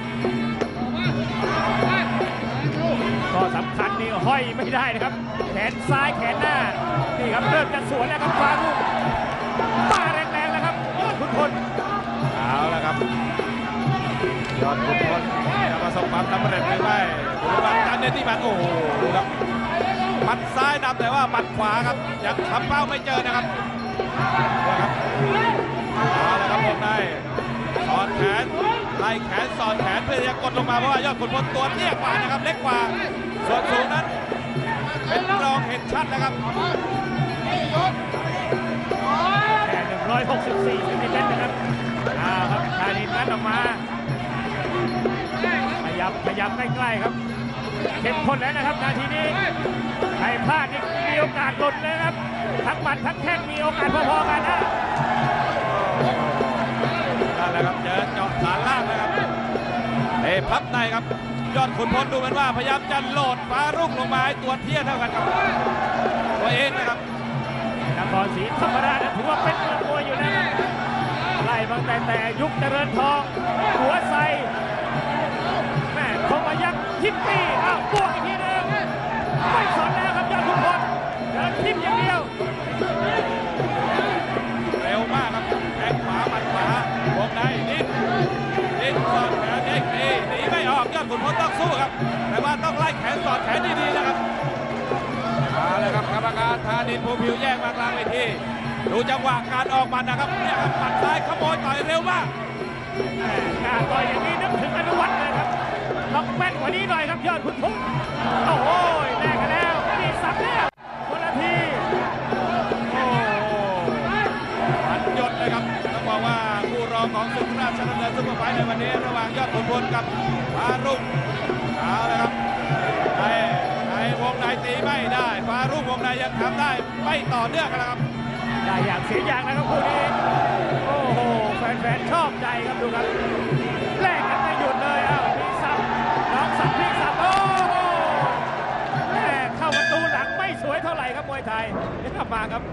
ก็สำคัญนี่ห้อยไม่ได้นะครับแขนซ้ายแขนหน้านี่ครับเริ่มจะสวนแล้วครับฟ้ารุ่งมาแรงๆแล้วครับยอดขุนพลเอาละครับยอดขุนพลจะประสบความสำเร็จหรือไม่ดูว่าการเดินที่บัตโอ้โหดูครับหมัดซ้ายนำแต่ว่าหมัดขวาครับยังทำเป้าไม่เจอนะครับนะครับเอาละครับวงในสอดแขนไล่แขนสอดแขนเพื่อจะกดลงมาเพราะว่ายอดขุนพลตัวเตี้ยกว่านะครับเล็กกว่าส่วนสูงนั้นเป็นรองเห็นชัดนะครับแค่หนึ่งร้อยหกสิบสี่เซนติเมตรนะครับอ้าวครับชาลินนัดออกมาขยับขยับใกล้ๆครับเข้มข้นแล้วนะครับนาทีนี้ใครพลาดนี่มีโอกาสหล่นเลยนะครับทั้งหมัดทั้งแข้งมีโอกาสพอๆกันนะนั่นแหละครับเจอเจาะฐานล่างนะครับเตะพับในครับยอดขุนพลดูเหมือนว่าพยายามจะโหลดฟ้ารุ่งลงมาให้ตัวเทียบเท่ากันกับตัวเองนะครับนครศรีธรรมราชถือว่าเป็นเมืองมวยอยู่แล้วครับไล่ตั้งแต่แต่ยุคเจริญทองหัวไซแม่คงมายักทิปปี้อ้าวบวกอีกทีนึงไม่สนแล้วครับยอดขุนพลเดินทิปอย่างเดียวเร็วมากครับแข้งขวาหมัดขวาวงในนิดนิดสอดแขนเด็กดีหนีไม่ออกยอดขุนพลต้องสู้ครับแต่ว่าต้องไล่แขนสอดแขนดีๆนะครับมาเลยครับกรรมการธานินภูผิวแยกมากลางเวทีดูจังหวะการออกหมัดนะครับเนี่ยครับหมัดซ้ายขโมยต่อยเร็วมากการต่อยอย่างนี้นึกถึงอนุวัฒน์เลยครับต้องแม่นกว่านี้หน่อยครับยอดขุนพลโอ้โหแลกกันแล้วนี่สับแล้วคนละทีโอ้มันหยดเลยครับต้องบอกว่าคู่รองของศึกราชดำเนินซุปเปอร์ไฟท์ในวันนี้ระหว่างยอดขุนพลกับฟ้ารุ่งเอาละครับในในวงในตีไม่ได้ฟ้ารุ่งวงในยังทำได้ไม่ต่อเนื่องกันแล้วครับได้อย่างเสียอย่างนะครับคู่นี้โอ้โหแฟนๆชอบใจครับดูครับแลกกันไม่หยุดเลยอ้าวมีสับน้องสับพี่สับโอ้โหแม่เข้าประตูหลังไม่สวยเท่าไหร่ครับมวยไทยนี่กลับมาครับ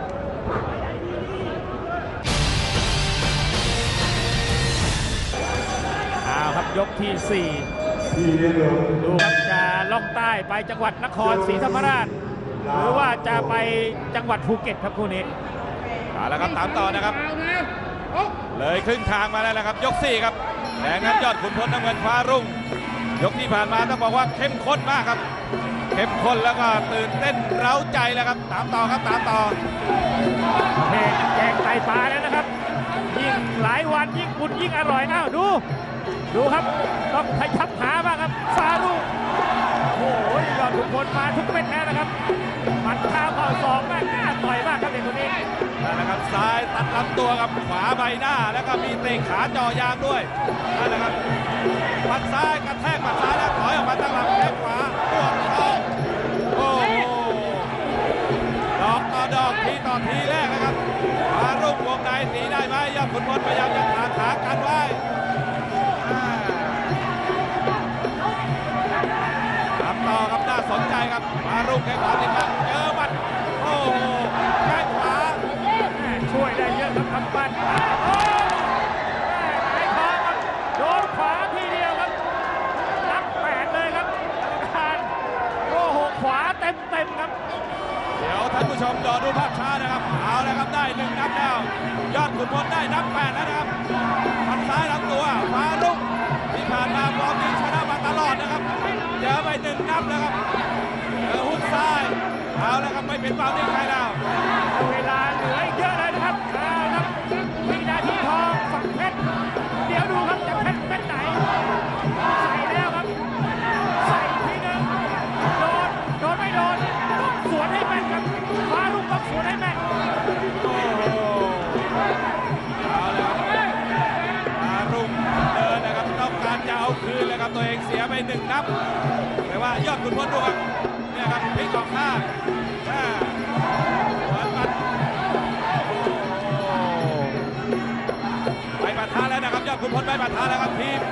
อ้าวครับยกที่สี่ดูครับจะล่องใต้ไปจังหวัดนครศรีธรรมราชหรือว่าจะไปจังหวัดภูเก็ตครับคู่นี้เอาละครับตามต่อนะครับเลยครึ่งทางมาแล้วนะครับยกสี่ครับแดงนั้นยอดขุนพลน้ำเงินฟ้ารุ่งยกที่ผ่านมาต้องบอกว่าเข้มข้นมากครับเข้มข้นแล้วก็ตื่นเต้นเร้าใจแล้วครับตามต่อครับตามต่อเพลงแกงไตปลาแล้วนะครับยิ่งหลายวันยิ่งบุญยิ่งอร่อยอ้าวดูดูครับต้องขยับหาบ้างครับฟ้ารุ่งโอ้โหยอดขุนพลมาทุกเม็ดแล้วนะครับหมัดเท้าเข่าศอกมากหน้าต่อยมากครับเด็กคนนี้นั่นนะครับซ้ายตัดลำตัวกับขวาใบหน้าแล้วก็มีเตะขาจ่อยางด้วยนั่นนะครับหมัดซ้ายกระแทกหมัดซ้ายแล้วถอยออกมาตั้งหลักแข้งขวาปวดท้องโอ้โหดอกต่อดอกทีต่อทีแรกนะครับฟ้ารุ่งวงในหนีได้ไหมยอดขุนพลพยายามจะขาขากันไว้ตามต่อครับน่าสนใจครับฟ้ารุ่งแข้งขวาติดมาเจอหมัดโอ้โหแข้งขวาช่วยได้เยอะครับคำปั้นโอ้หายท้องครับโดนขวาทีเดียวครับนับแปดเลยครับกรรมการโอ้โหขวาเต็มเต็มครับเดี๋ยวท่านผู้ชมรอดูภาพช้านะครับเอาแล้วครับได้หนึ่งนับแล้วยอดขุนพลได้นับแปดแล้วนะครับหันซ้ายลำตัวฟ้ารุ่งที่ผ่านมาฟอร์มดีชนะมาตลอดนะครับเจอไปหนึ่งนับแล้วครับเจอหุกซ้ายเอาแล้วครับไม่เป็นเป้าที่ใครแล้วเวลาเหลืออีกเยอะเลยนะครับเอาครับวินาทีทองฝั่งเพชรเดี๋ยวดูครับจะเพชรเป็นไหนใส่แล้วครับใส่ทีนึงโดนโดนไม่โดนต้องสวนให้แม่นครับฟ้าลูกต้องสวนให้แม่นโอ้โหเอาเลยครับมารุ่งเดินนะครับต้องการจะเอาคืนเลยครับตัวเองเสียไปหนึ่งนับแต่ว่ายอดขุนพลดูครับเนี่ยครับพลิกออกข้างอ่าหัวปัดโอ้โหไปปะทะแล้วนะครับยอดขุนพลไปปะทะแล้วครับทีม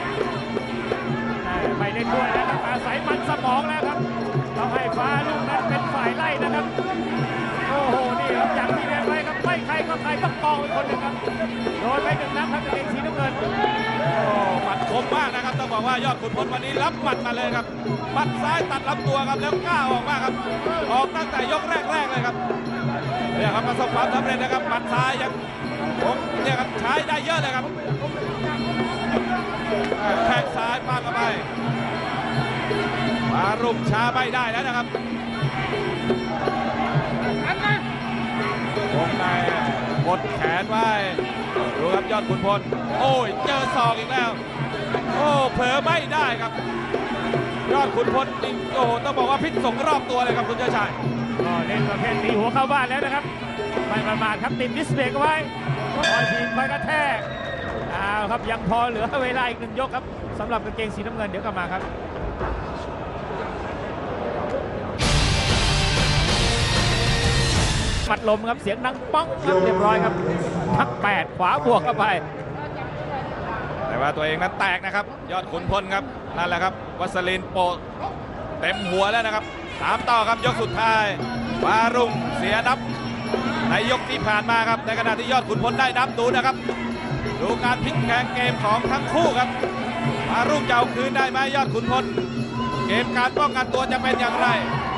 ไปเล่นด้วยแล้วครับอาศัยมันสมองแล้วครับต้องให้ฟ้าลูกนั้นเป็นฝ่ายไล่นะครับโอ้โหนี่ครับอย่างที่เรียนไว้ครับไม่ใครก็ใครต้องกองเป็นคนหนึ่งครับโดนไปหนึ่งนัดครับกางเกงสีน้ำเงินโอ้หมัดคมมากนะครับต้องบอกว่ายอดขุนพลวันนี้รับหมัดมาเลยครับหมัดซ้ายตัดลำตัวครับแล้วกล้าออกมากครับออกตั้งแต่ยกแรกๆเลยครับเนี่ยครับประสบความสำเร็จนะครับหมัดซ้ายยังผมเนี่ยครับใช้ได้เยอะเลยครับแข้งซ้ายปาเข้าไปมารุ่มช้าไม่ได้แล้วนะครับวงในกดแขนไว้ดูครับยอดขุนพลโอ้ยเจอศอกอีกแล้วโอ้เผลอไม่ได้ครับยอดขุนพลจริงโอ้โหต้องบอกว่าพิษสงรอบตัวเลยครับคุณเจ้าชายก็เล่นประเภทตีหัวเข้าบ้านแล้วนะครับไม่ประมาทครับติดดิสเบรกเอาไว้คอยทีมคอยกระแทกเอาครับยังพอเหลือเวลาอีกหนึ่งยกครับสำหรับกางเกงสีน้ำเงินเดี๋ยวกลับมาครับปัดลมครับเสียงดังป๊อกครับเรียบร้อยครับทักแปดขวาบวกเข้าไปแต่ว่าตัวเองนั้นแตกนะครับยอดขุนพลครับนั่นแหละครับวัสลินโปะเต็มหัวแล้วนะครับตามต่อครับยกสุดท้ายฟ้ารุ่งเสียนับในยกที่ผ่านมาครับในขณะที่ยอดขุนพลได้นับดูนะครับดูการพลิกแพลงเกมของทั้งคู่ครับฟ้ารุ่งจะเอาคืนได้ไหมยอดขุนพลเกมการป้องกันตัวจะเป็นอย่างไร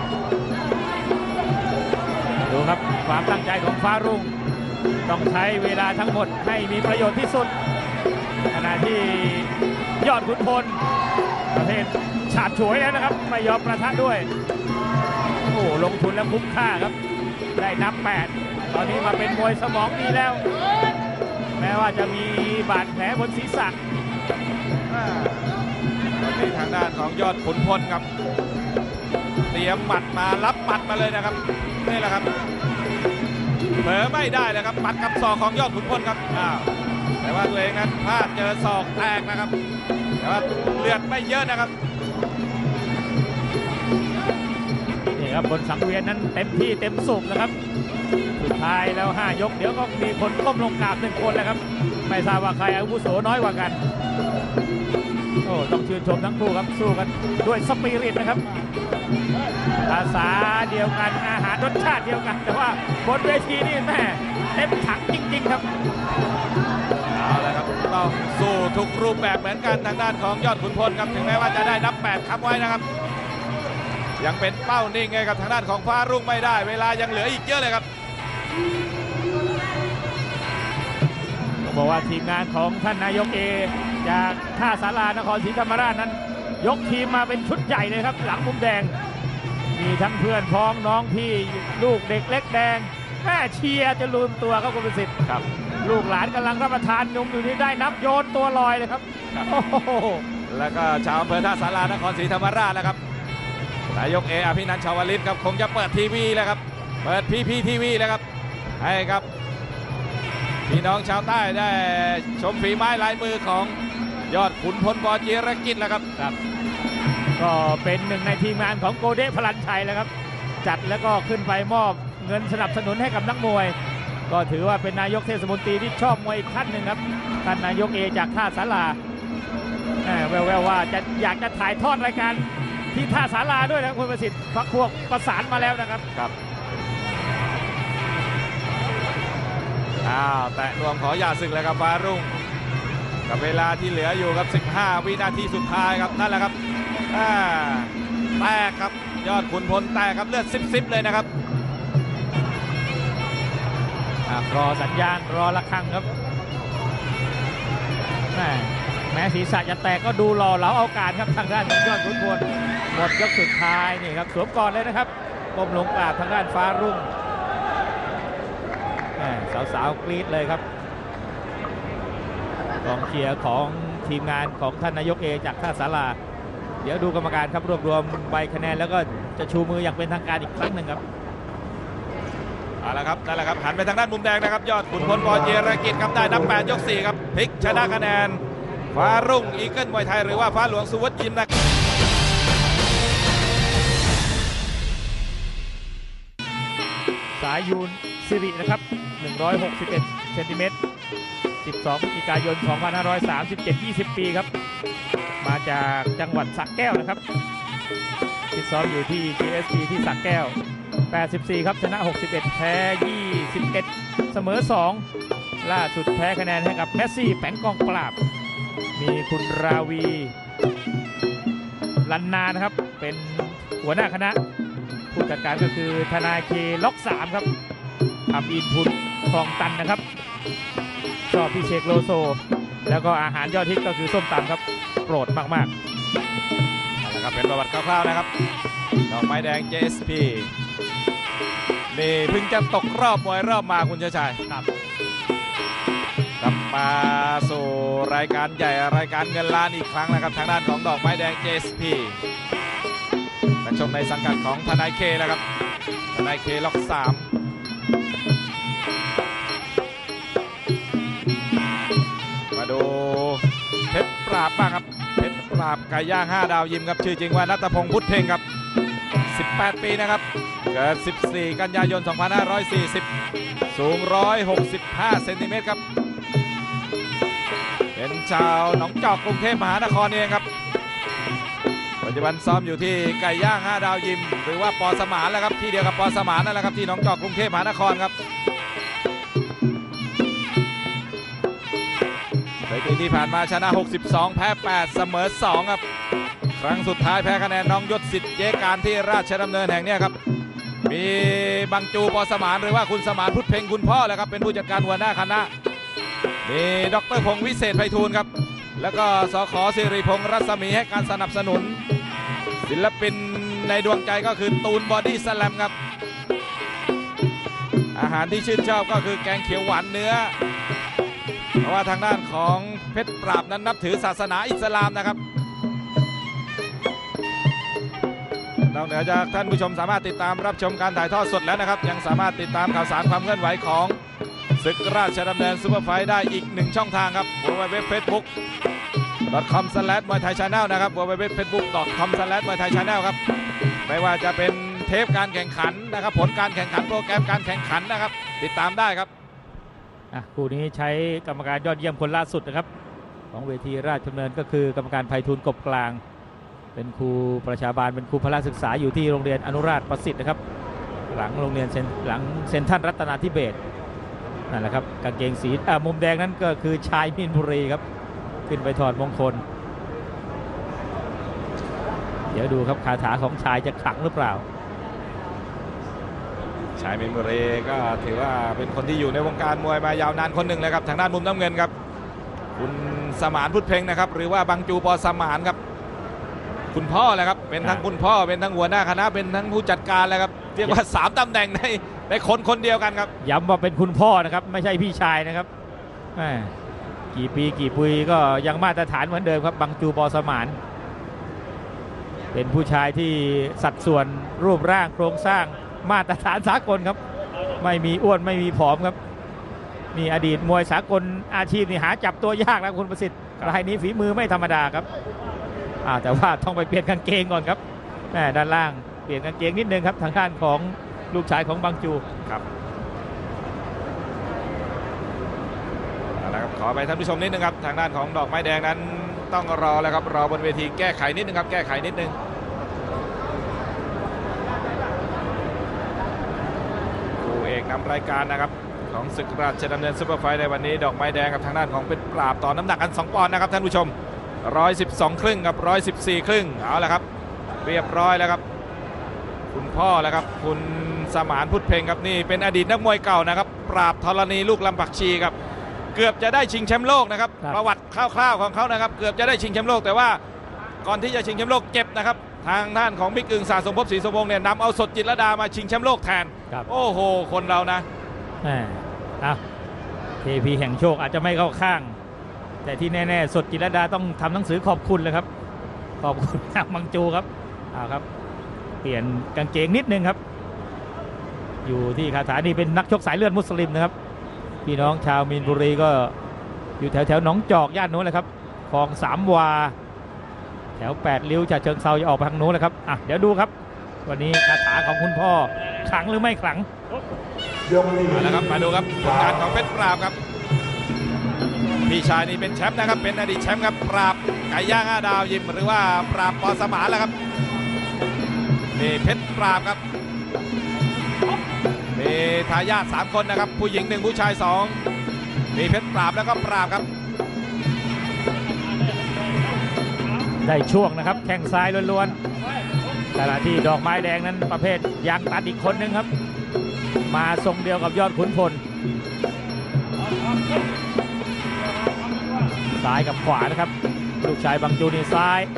ดูครับความตั้งใจของฟ้ารุ่งต้องใช้เวลาทั้งหมดให้มีประโยชน์ที่สุดขณะที่ยอดขุนพลประเภทฉาบฉวยแล้วนะครับไม่ยอมประทะด้วยโอ้โหลงทุนแล้วคุ้มค่าครับได้นับแปดตอนนี้มาเป็นมวยสมองดีแล้วแม้ว่าจะมีบาดแผลบนศีรษะตอนนี้ทางด้านของยอดขุนพลครับเตรียมหมัดมารับหมัดมาเลยนะครับนี่แหละครับเผลอไม่ได้เลยครับหมัดกับศอกของยอดขุนพลครับอ้าวแต่ว่าตัวเองนั้นพลาดเจอศอกแตกนะครับแต่ว่าเลือดไม่เยอะนะครับนี่ครับบนสังเวียนนั้นเต็มที่เต็มสุกนะครับสุดท้ายแล้วห้ายกเดี๋ยวก็มีคนก้มลงกราบหนึ่งคนแล้วครับไม่ทราบว่าใครอาวุโสน้อยกว่ากันโอ้ต้องชื่นชมทั้งคู่ครับสู้กันด้วยสปิริตนะครับภาษาเดียวกันอาหารรสชาติเดียวกันแต่ว่าบนเวทีนี่แม่เต็มถังจริงๆครับเอาละครับต้องสู้ทุกรูปแบบเหมือนกันทางด้านของยอดขุนพลครับถึงแม้ว่าจะได้นับแปดคำไว้นะครับยังเป็นเป้านิ่งไงกับทางด้านของฟ้ารุ่งไม่ได้เวลายังเหลืออีกเยอะเลยครับต้องบอกว่าทีมงานของท่านนายกเอจากท่าสารานครศรีธรรมราชนั้นยกทีมมาเป็นชุดใหญ่เลยครับหลังมุมแดงมีทั้งเพื่อนพ้องน้องพี่ลูกเด็กเล็กแดงแม่เชียร์จะลืมตัวครับคุณประสิทธิ์ครับลูกหลานกำลังรับประทานนมอยู่นี่ได้นับโยนตัวลอยเลยครับโอ้โหแล้วก็ชาวอำเภอท่าสารานครศรีธรรมราชแล้วครับนายกเออภินันท์ชาวลิตครับคงจะเปิดทีวีแล้วครับเปิดพีพีทีวีแล้วครับให้ครับพี่น้องชาวใต้ได้ชมฝีไม้ลายมือของยอดขุนพลบจิรกิจแล้วครับครับก็เป็นหนึ่งในทีมงานของโกเด้พลันชัยแล้วครับจัดแล้วก็ขึ้นไปมอบเงินสนับสนุนให้กับนักมวยก็ถือว่าเป็นนายกเทศมนตรีที่ชอบมวยอีกท่านหนึ่งครับท่านนายกเอจากท่าสาราแววๆว่าจะอยากจะถ่ายทอดรายการที่ท่าศาลาด้วยนะครับคุณประสิทธิ์พักพวกประสานมาแล้วนะครับครับอ้าวแตะรวมขออย่าศึกเลยครับฟ้ารุ่งกับเวลาที่เหลืออยู่ครับสิบห้าวินาทีสุดท้ายครับนั่นแหละครับอ่าแตกครับยอดขุนพลแตกครับเลือดซิบๆเลยนะครับอ่ะรอสัญญาณรอระฆังครับแม่แม้ศีรษะจะแตกก็ดูหล่อเหลาเอาการครับทางด้านของยอดขุนพลหมดยกสุดท้ายนี่ครับสวมก่อนเลยนะครับก้มลงกราบทางด้านฟ้ารุ่งแม่สาวๆกรี๊ดเลยครับกองเชียร์ของทีมงานของท่านนายกเอจากท่าศาลาเดี๋ยวดูกรรมการครับรวบรวมใบคะแนนแล้วก็จะชูมืออย่างเป็นทางการอีกครั้งหนึ่งครับเอาละครับนั่นแหละครับหันไปทางด้านมุมแดงนะครับยอดขุนพลปอเจรกิจครับได้นับแปดยกสี่ครับพลิกชนะคะแนนฟ้ารุ่งอีเกิลมวยไทยหรือว่าฟ้าหลวงสุวัสดิ์ยิมนะสายยูนสิรินะครับหนึ่งร้อยหกสิบเอ็ดเซนติเมตรสิบสองพฤศจิกายนสองพันห้าร้อยสามสิบเจ็ด ยี่สิบปีครับมาจากจังหวัดสระแก้วนะครับฟิตซ้อมอยู่ที่ จี เอส พี ที่สระแก้วแปดสิบสี่ครับชนะหกสิบเอ็ดแพ้ยี่สิบเอ็ดเสมอสองล่าสุดแพ้คะแนนให้กับแมสซี่แปงกองปราบมีคุณราวีลันนานะครับเป็นหัวหน้าคณะผู้จัดการก็คือทนายเคล็อกสามครับทำอินพุตคลองตันนะครับชอบพี่เชกโลโซแล้วก็อาหารยอดฮิตก็คือส้มตำครับโปรดมากๆนะครับเป็นประวัติคร่าวๆนะครับดอกไม้แดง เจ เอส พี นี่เพิ่งจะตกรอบมวยรอบมาคุณเชชัยครับกลับมาสู่รายการใหญ่รายการเงินล้านอีกครั้งนะครับทางด้านของดอกไม้แดง เจ เอส พี นักชมในสังกัดของทนายเคแล้วครับทนายเคล็อกสามมาดูเพชรปราบบ้างครับเพชรปราบไก่ย่างห้าดาวยิมครับชื่อจริงว่าณัฐพงษ์พุทธเพ่งครับสิบแปดปีนะครับเกิดสิบสี่กันยายนสองพันห้าร้อยสี่สิบสูงหนึ่งร้อยหกสิบห้าเซนติเมตรครับเป็นชาวหนองจอกกรุงเทพมหานครเองครับปัจจุบันซ้อมอยู่ที่ไก่ย่างห้าดาวยิมหรือว่าปอสมานแล้วครับที่เดียวกับปอสมานนั่นแหละครับที่หนองจอกกรุงเทพมหานครครับในปีที่ผ่านมาชนะหกสิบสองแพ้แปดเสมอสองครับครั้งสุดท้ายแพ้คะแนนน้องยศสิทธิ์เยการที่ราชดำเนินแห่งนี้ครับมีบังจูปอสมานหรือว่าคุณสมานพุทธเพ็งคุณพ่อแหละครับเป็นผู้จัดการหัวหน้าคณะมีดรพงศ์วิเศษไพฑูรย์ครับแล้วก็สขสิริพงษ์รัศมีให้การสนับสนุนศิลปินในดวงใจก็คือตูนบอดี้สแลมครับอาหารที่ชื่นชอบก็คือแกงเขียวหวานเนื้อเพราะว่าทางด้านของเพชรปราบนั้นนับถือศาสนาอิสลามนะครับนอกเหนือจากท่านผู้ชมสามารถติดตามรับชมการถ่ายทอดสดแล้วนะครับยังสามารถติดตามข่าวสารความเคลื่อนไหวของศึกราชดำเนินซุปเปอร์ไฟท์ได้อีกหนึ่งช่องทางครับ ดับเบิลยู ดับเบิลยู ดับเบิลยู ดอท เฟซบุ๊ก ดอท คอม สแลช มวยไทย ชาแนล นะครับ ดับเบิลยู ดับเบิลยู ดับเบิลยู ดอท เฟซบุ๊ก ดอท คอม สแลช มวยไทย ชาแนล ครับไม่ว่าจะเป็นเทปการแข่งขันนะครับผลการแข่งขันโปรแกรมการแข่งขันนะครับติดตามได้ครับอ่ะคู่นี้ใช้กรรมการยอดเยี่ยมคนล่าสุดนะครับของเวทีราชดำเนินก็คือกรรมการไพฑูรย์กบกลางเป็นครูประชาบาลเป็นครูพละศึกษาอยู่ที่โรงเรียนอนุราชประสิทธิ์นะครับหลังโรงเรียนเซนหลังเซนทรัลรัตนาธิเบศรนั่นแหละครับกางเกงสีอ่ามุมแดงนั้นก็คือชายมินบุรีครับขึ้นไปถอดมงคลเดี๋ยวดูครับคาถาของชายจะขลังหรือเปล่าชายมินบุรีก็ถือว่าเป็นคนที่อยู่ในวงการมวยมายาวนานคนหนึ่งเลยครับทางด้านมุมน้ำเงินครับคุณสมานพุทธเพ็งนะครับหรือว่าบังจูปอสมานครับคุณพ่อแหละครับเป็นทั้งคุณพ่อเป็นทั้งหัวหน้าคณะเป็นทั้งผู้จัดการเลยครับเรียกว่าสามตำแหน่งในในคนคนเดียวกันครับย้ำว่าเป็นคุณพ่อนะครับไม่ใช่พี่ชายนะครับกี่ปีกี่ปีก็ยังมาตรฐานเหมือนเดิมครับบังจูปอสมานเป็นผู้ชายที่สัดส่วนรูปร่างโครงสร้างมาตรฐานสากลครับไม่มีอ้วนไม่มีผอมครับมีอดีตมวยสากลอาชีพนี่หาจับตัวยากแล้วคุณประสิทธิ์รายนี้ฝีมือไม่ธรรมดาครับแต่ว่าต้องไปเปลี่ยนกางเกงก่อนครับแม่ด้านล่างเปลี่ยนกางเกงนิดนึงครับทางด้านของลูกชายของบังจูครับนะครับขอไปท่านผู้ชมนิดนึงครับทางด้านของดอกไม้แดงนั้นต้องรอแล้วครับรอบนเวทีแก้ไขนิดนึงครับแก้ไขนิดนึงเอกนำรายการนะครับของศึกราชดำเนินซุปเปอร์ไฟท์ในวันนี้ดอกไม้แดงกับทางด้านของเพชรปราบต่อน้ำหนักกันสองปอนด์นะครับท่านผู้ชมหนึ่งร้อยสิบสองครึ่งกับหนึ่งร้อยสิบสี่ครึ่งเอาละครับเรียบร้อยแล้วครับคุณพ่อแล้วครับคุณสมานพุทธเพ็งครับนี่เป็นอดีตนักมวยเก่านะครับปราบธรณีลูกลำปักชีครับเกือบจะได้ชิงแชมป์โลกนะครับประวัติคร่าวๆของเขานะครับเกือบจะได้ชิงแชมป์โลกแต่ว่าก่อนที่จะชิงแชมป์โลกเจ็บนะครับทางด้านของบิ๊กอึ่งสะสมภพศรีสมวงศ์เนี่ยนำเอาสดจิตรลดามาชิงแชมป์โลกแทนโอ้โหคนเรานะแหมอ่ะเทพีแห่งโชคอาจจะไม่เข้าข้างแต่ที่แน่ๆสดจิตรลดาต้องทำหนังสือขอบคุณเลยครับขอบคุณทางมังจูครับเอาครับเปลี่ยนกางเกงนิดนึงครับอยู่ที่คาถานี่เป็นนักชกสายเลือดมุสลิมนะครับพี่น้องชาวมีนบุรีก็อยู่แถวแถวหนองจอกย่านโน้นเลยครับคลองสามวาแถวแปดริ้วจะเชิงเซาจะออกไปทางโน้นเลยครับอ่ะเดี๋ยวดูครับวันนี้คาถาของคุณพ่อขลังหรือไม่ขลังมาแล้วครับมาดูครับผลงานของเพชรปราบครับพี่ชายนี่เป็นแชมป์นะครับเป็นอดีตแชมป์ครับปราบไก่ย่างห้าดาวยิมหรือว่าปราบปอสมานแล้วครับนี่เพชรปราบครับมีทายาทสามคนนะครับผู้หญิงหนึ่งผู้ชายสองมีเพชรปราบแล้วก็ปราบครับได้ช่วงนะครับแข้งซ้ายล้วนๆขณะที่ดอกไม้แดงนั้นประเภทยางตัดอีกคนนึงครับมาทรงเดียวกับยอดขุนพลซ้ายกับขวานะครับลูกชายบังจูนี่ซ้าย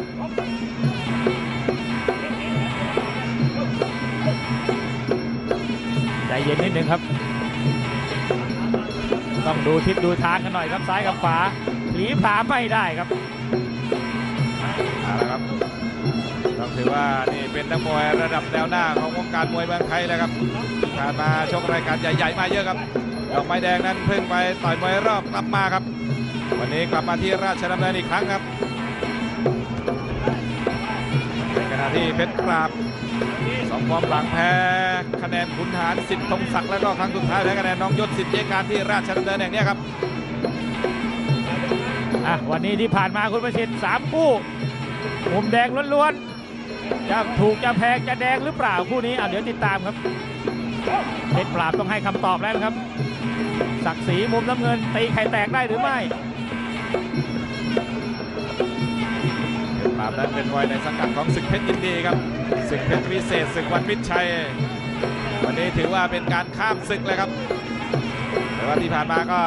ใจเย็นนิดนึงครับต้องดูทิศดูทางกันหน่อยครับซ้ายกับขวาหลีผาไม่ได้ครับเอาละครับต้องถือว่านี่เป็นนักมวยระดับแนวหน้าของวงการมวยเมืองไทยเลยครับผ่านมาชกรายการใหญ่ๆมาเยอะครับดอกไม้แดงนั้นเพิ่งไปต่อยมวยรอบกลับมาครับวันนี้กลับมาที่ราชดำเนินอีกครั้งครับในขณะที่เพชรปราบสองฟอร์มหลังแพ้คะแนนขุนหารสิทธิ์ธงศักดิ์แล้วก็ครั้งสุดท้ายแพ้คะแนนน้องยศสิทธิ์เยการที่ราชดำเนินแห่งนี้ครับอ่ะวันนี้ที่ผ่านมาคุณประสิทธิ์สามคู่มุมแดงล้วนๆจะถูกจะแพงจะแดงหรือเปล่าคู่นี้อ่ะเดี๋ยวติดตามครับเพชรปราบต้องให้คำตอบแล้วนะครับศักดิ์ศรีมุมน้ำเงินตีไข่แตกได้หรือไม่เพชรปราบนั้นเป็นมวยในสังกัดของศึกเพชรยินดีครับศึกเพชรวิเศษศึกวันมิตรชัยวันนี้ถือว่าเป็นการข้ามศึกเลยครับแต่ว่าที่ผ่านมาก็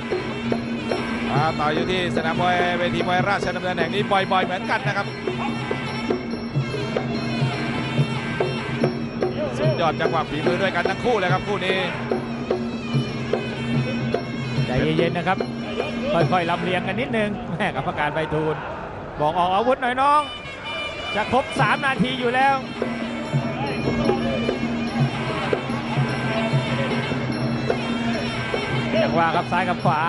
ต่ออยู่ที่สนามมวยเวทีมวยราชดำเนินแห่งนี้บ่อยๆเหมือนกันนะครับสุดยอดจังหวะฝีมือด้วยกันทั้งคู่เลยครับคู่นี้ใจเย็นๆนะครับค่อยๆลำเลียงกันนิดนึงแม่กรรมการใบทูลบอกออกอาวุธหน่อยน้องจะครบสามนาทีอยู่แล้วจังหวะครับซ้ายกับขวา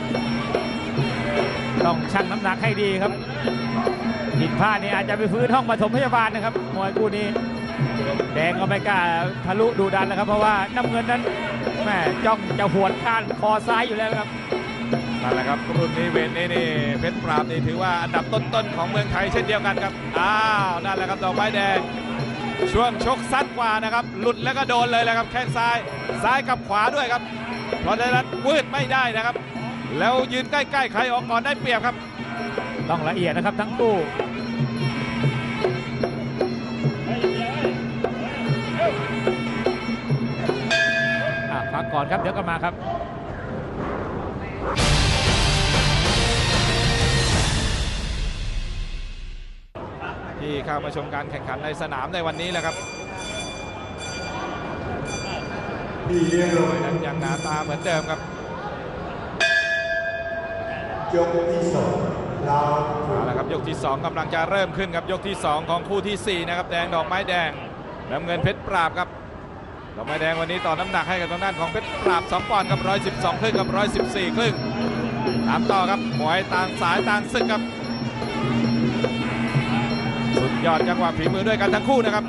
ต้องชั่งน้ำหนักให้ดีครับผิดพลาดนี่อาจจะไปฟื้นห้องปฐมพยาบาลนะครับมวยคู่นี้แดงก็ไม่กล้าทะลุดูดันแล้วครับเพราะว่าน้ำเงินนั้นแม่จ้องจะหวดข้านคอซ้ายอยู่แล้วครับนั่นแหละครับรุ่นนี้เวทนี้นี่เพชรปราบนี่ถือว่าอันดับต้นๆของเมืองไทยเช่นเดียวกันครับอ้าวนั่นแหละครับดอกไม้แดงช่วงชกสั้นกว่านะครับหลุดแล้วก็โดนเลยแหละครับแข้งซ้ายซ้ายกับขวาด้วยครับเพราะฉะนั้นวืดไม่ได้นะครับแล้วยืนใกล้ๆใครออกก่อนได้เปรียบครับต้องละเอียดนะครับทั้งคู่พักก่อนครับเดี๋ยวก็มาครับที่เข้ามาชมการแข่งขันในสนามในวันนี้แหละครับนั้นยังหน้าตาเหมือนเดิมครับยกที่สองเอาละครับยกที่สองกำลังจะเริ่มขึ้นครับยกที่สองของคู่ที่สี่นะครับแดงดอกไม้แดงน้ำเงินเพชรปราบครับดอกไม้แดงวันนี้ต่อน้ำหนักให้กับทางด้านของเพชรปราบสองปอนด์กับหนึ่งร้อยสิบสองครึ่งกับหนึ่งร้อยสิบสี่ครึ่งตามต่อครับมวยต่างสายต่างศึกครับสุดยอดจังหวะฝีมือด้วยกันทั้งคู่นะครับ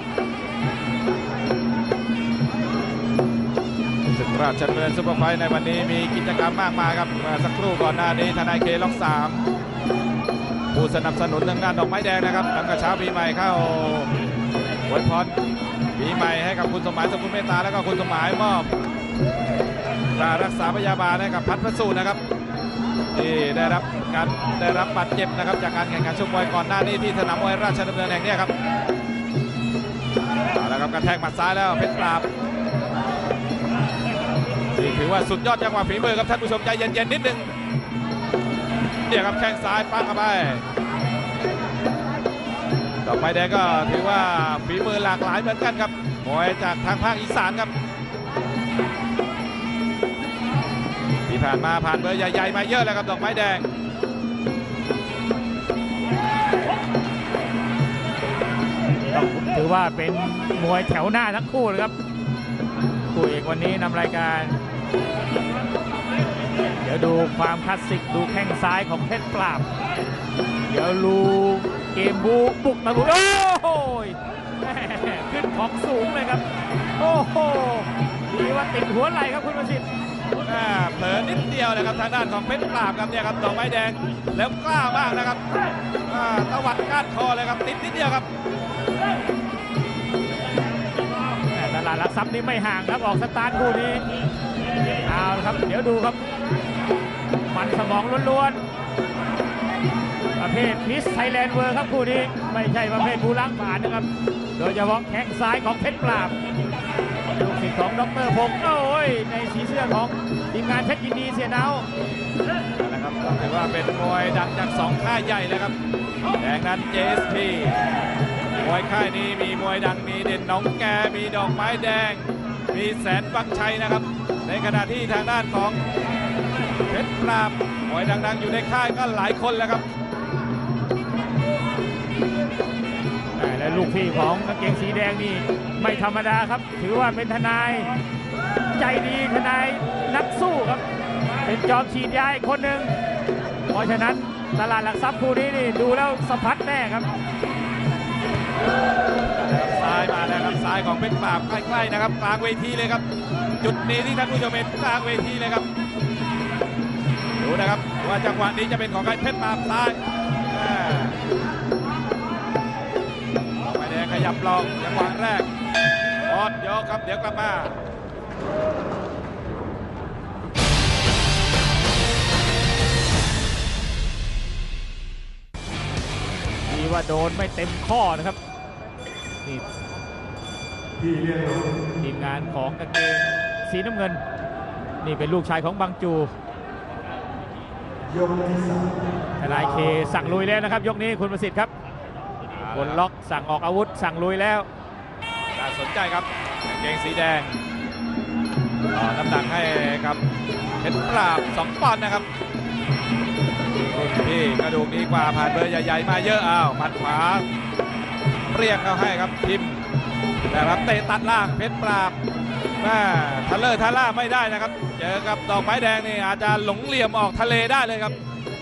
ศึกราชดำเนินซุปเปอร์ไฟท์ในวันนี้มีกิจกรรมมากมายครับมาสักครู่ก่อนหน้านี้ทนายเคล็อกสามผู้สนับสนุนทางด้านดอกไม้แดงนะครับหลังกระเช้าปีใหม่เข้าอวยพรปีใหม่ให้กับคุณสมหมายสกุลเมตตาแล้วก็คุณสมหมายมอบรารักษาพยาบาลให้กับพัฒน์พระสูตรนะครับที่ได้รับการได้รับบาดเจ็บนะครับจากการแข่งขันชกมวยก่อนหน้านี้ที่สนามมวยราชดำเนินแห่งนี้ครับเอาละครับกระแทกหมัดซ้ายแล้วเพชรปราบนี่ถือว่าสุดยอดจังหวะฝีมือครับท่านผู้ชมใจเย็นๆนิดนึงเนี่ยครับแข้งซ้ายปังเข้าไปดอกไม้แดงก็ถือว่าฝีมือหลากหลายเหมือนกันครับมวยจากทางภาคอีสานครับที่ผ่านมาผ่านเบอร์ใหญ่ๆมาเยอะแล้วครับดอกไม้แดงต้องถือว่าเป็นมวยแถวหน้าทั้งคู่เลยครับคู่เอกวันนี้นำรายการเดี๋ยวดูความคลาสสิกดูแข้งซ้ายของเพชรปราบเดี๋ยวดูเกมบูบุกตะลุยโอ้โหขึ้นของสูงเลยครับโอ้โหดีว่าติดหัวไหล่ครับคุณประสิทธิ์เผลอนิดเดียวนะครับทางด้านของเพชรปราบครับเนี่ยครับดอกไม้แดงแล้วกล้ามากนะครับตวัดก้านคอเลยครับติดนิดเดียวครับตลาดหลักทรัพย์นี่ไม่ห่างครับออกสตาร์ทคู่นี้เอาละครับเดี๋ยวดูครับมันสมองล้วนๆประเภทมิสไทยแลนด์เวิร์ครับคู่นี้ไม่ใช่ประเภทบูล้างผ่านนะครับโดยเฉพาะแข้งซ้ายของเพชรปราบลูกศิษย์ของดร.พงษ์โอ้ยในสีเสื้อของทีมงานเพชรยินดีเสียเนานะครับถือว่าเป็นมวยดังจากสองค่ายใหญ่เลยครับแดงนั้น เจ เอส พี มวยค่ายนี้มีมวยดังมีเด่นหนองแกมีดอกไม้แดงมีแสนบังชัยนะครับในขณะที่ทางด้านของเพชรปราบมวยดังๆอยู่ในค่ายก็หลายคนแล้วครับและลูกพี่ของกางเกงสีแดงนี่ไม่ธรรมดาครับถือว่าเป็นทนายใจดีทนายนักสู้ครับเป็นจอมฉีดยาอีกคนหนึ่งเพราะฉะนั้นตลาดหลักทรัพย์คู่นี้นี่ดูแล้วสะพัดแน่ครับซ้ายมาแล้วครับซ้ายของเพชรปราบใกล้ๆนะครับกลางเวทีเลยครับจุดนี้ที่ท่านผู้ชมเห็นกลางเวทีเลยครับดูนะครับว่าจังหวะนี้จะเป็นของใครเพชรปราบซ้ายไปแดงขยับลองจังหวะแรกออดยกครับเดี๋ยวกลับมาดีว่าโดนไม่เต็มข้อนะครับนี่ทีมงานของกางเกงสีน้ำเงินนี่เป็นลูกชายของบังจูทนายเคสั่งลุยแล้วนะครับยกนี้คุณประสิทธิ์ครับบนล็อกสั่งออกอาวุธสั่งลุยแล้วน่าสนใจครับกางเกงสีแดงน้ำหนักให้กับเพชรปราบสองปอนด์นะครับรุ่นพี่กระดูกดีกว่าผ่านเบอร์ใหญ่ๆมาเยอะอ้าวหมัดขวาเรียกเขาให้ครับพิมพ์แต่รับเตะตัดล่างเพชรปราบแม่ทะเลอร์ทะล่าไม่ได้นะครับเจอกับดอกไม้แดงนี่อาจจะหลงเหลี่ยมออกทะเลได้เลยครับ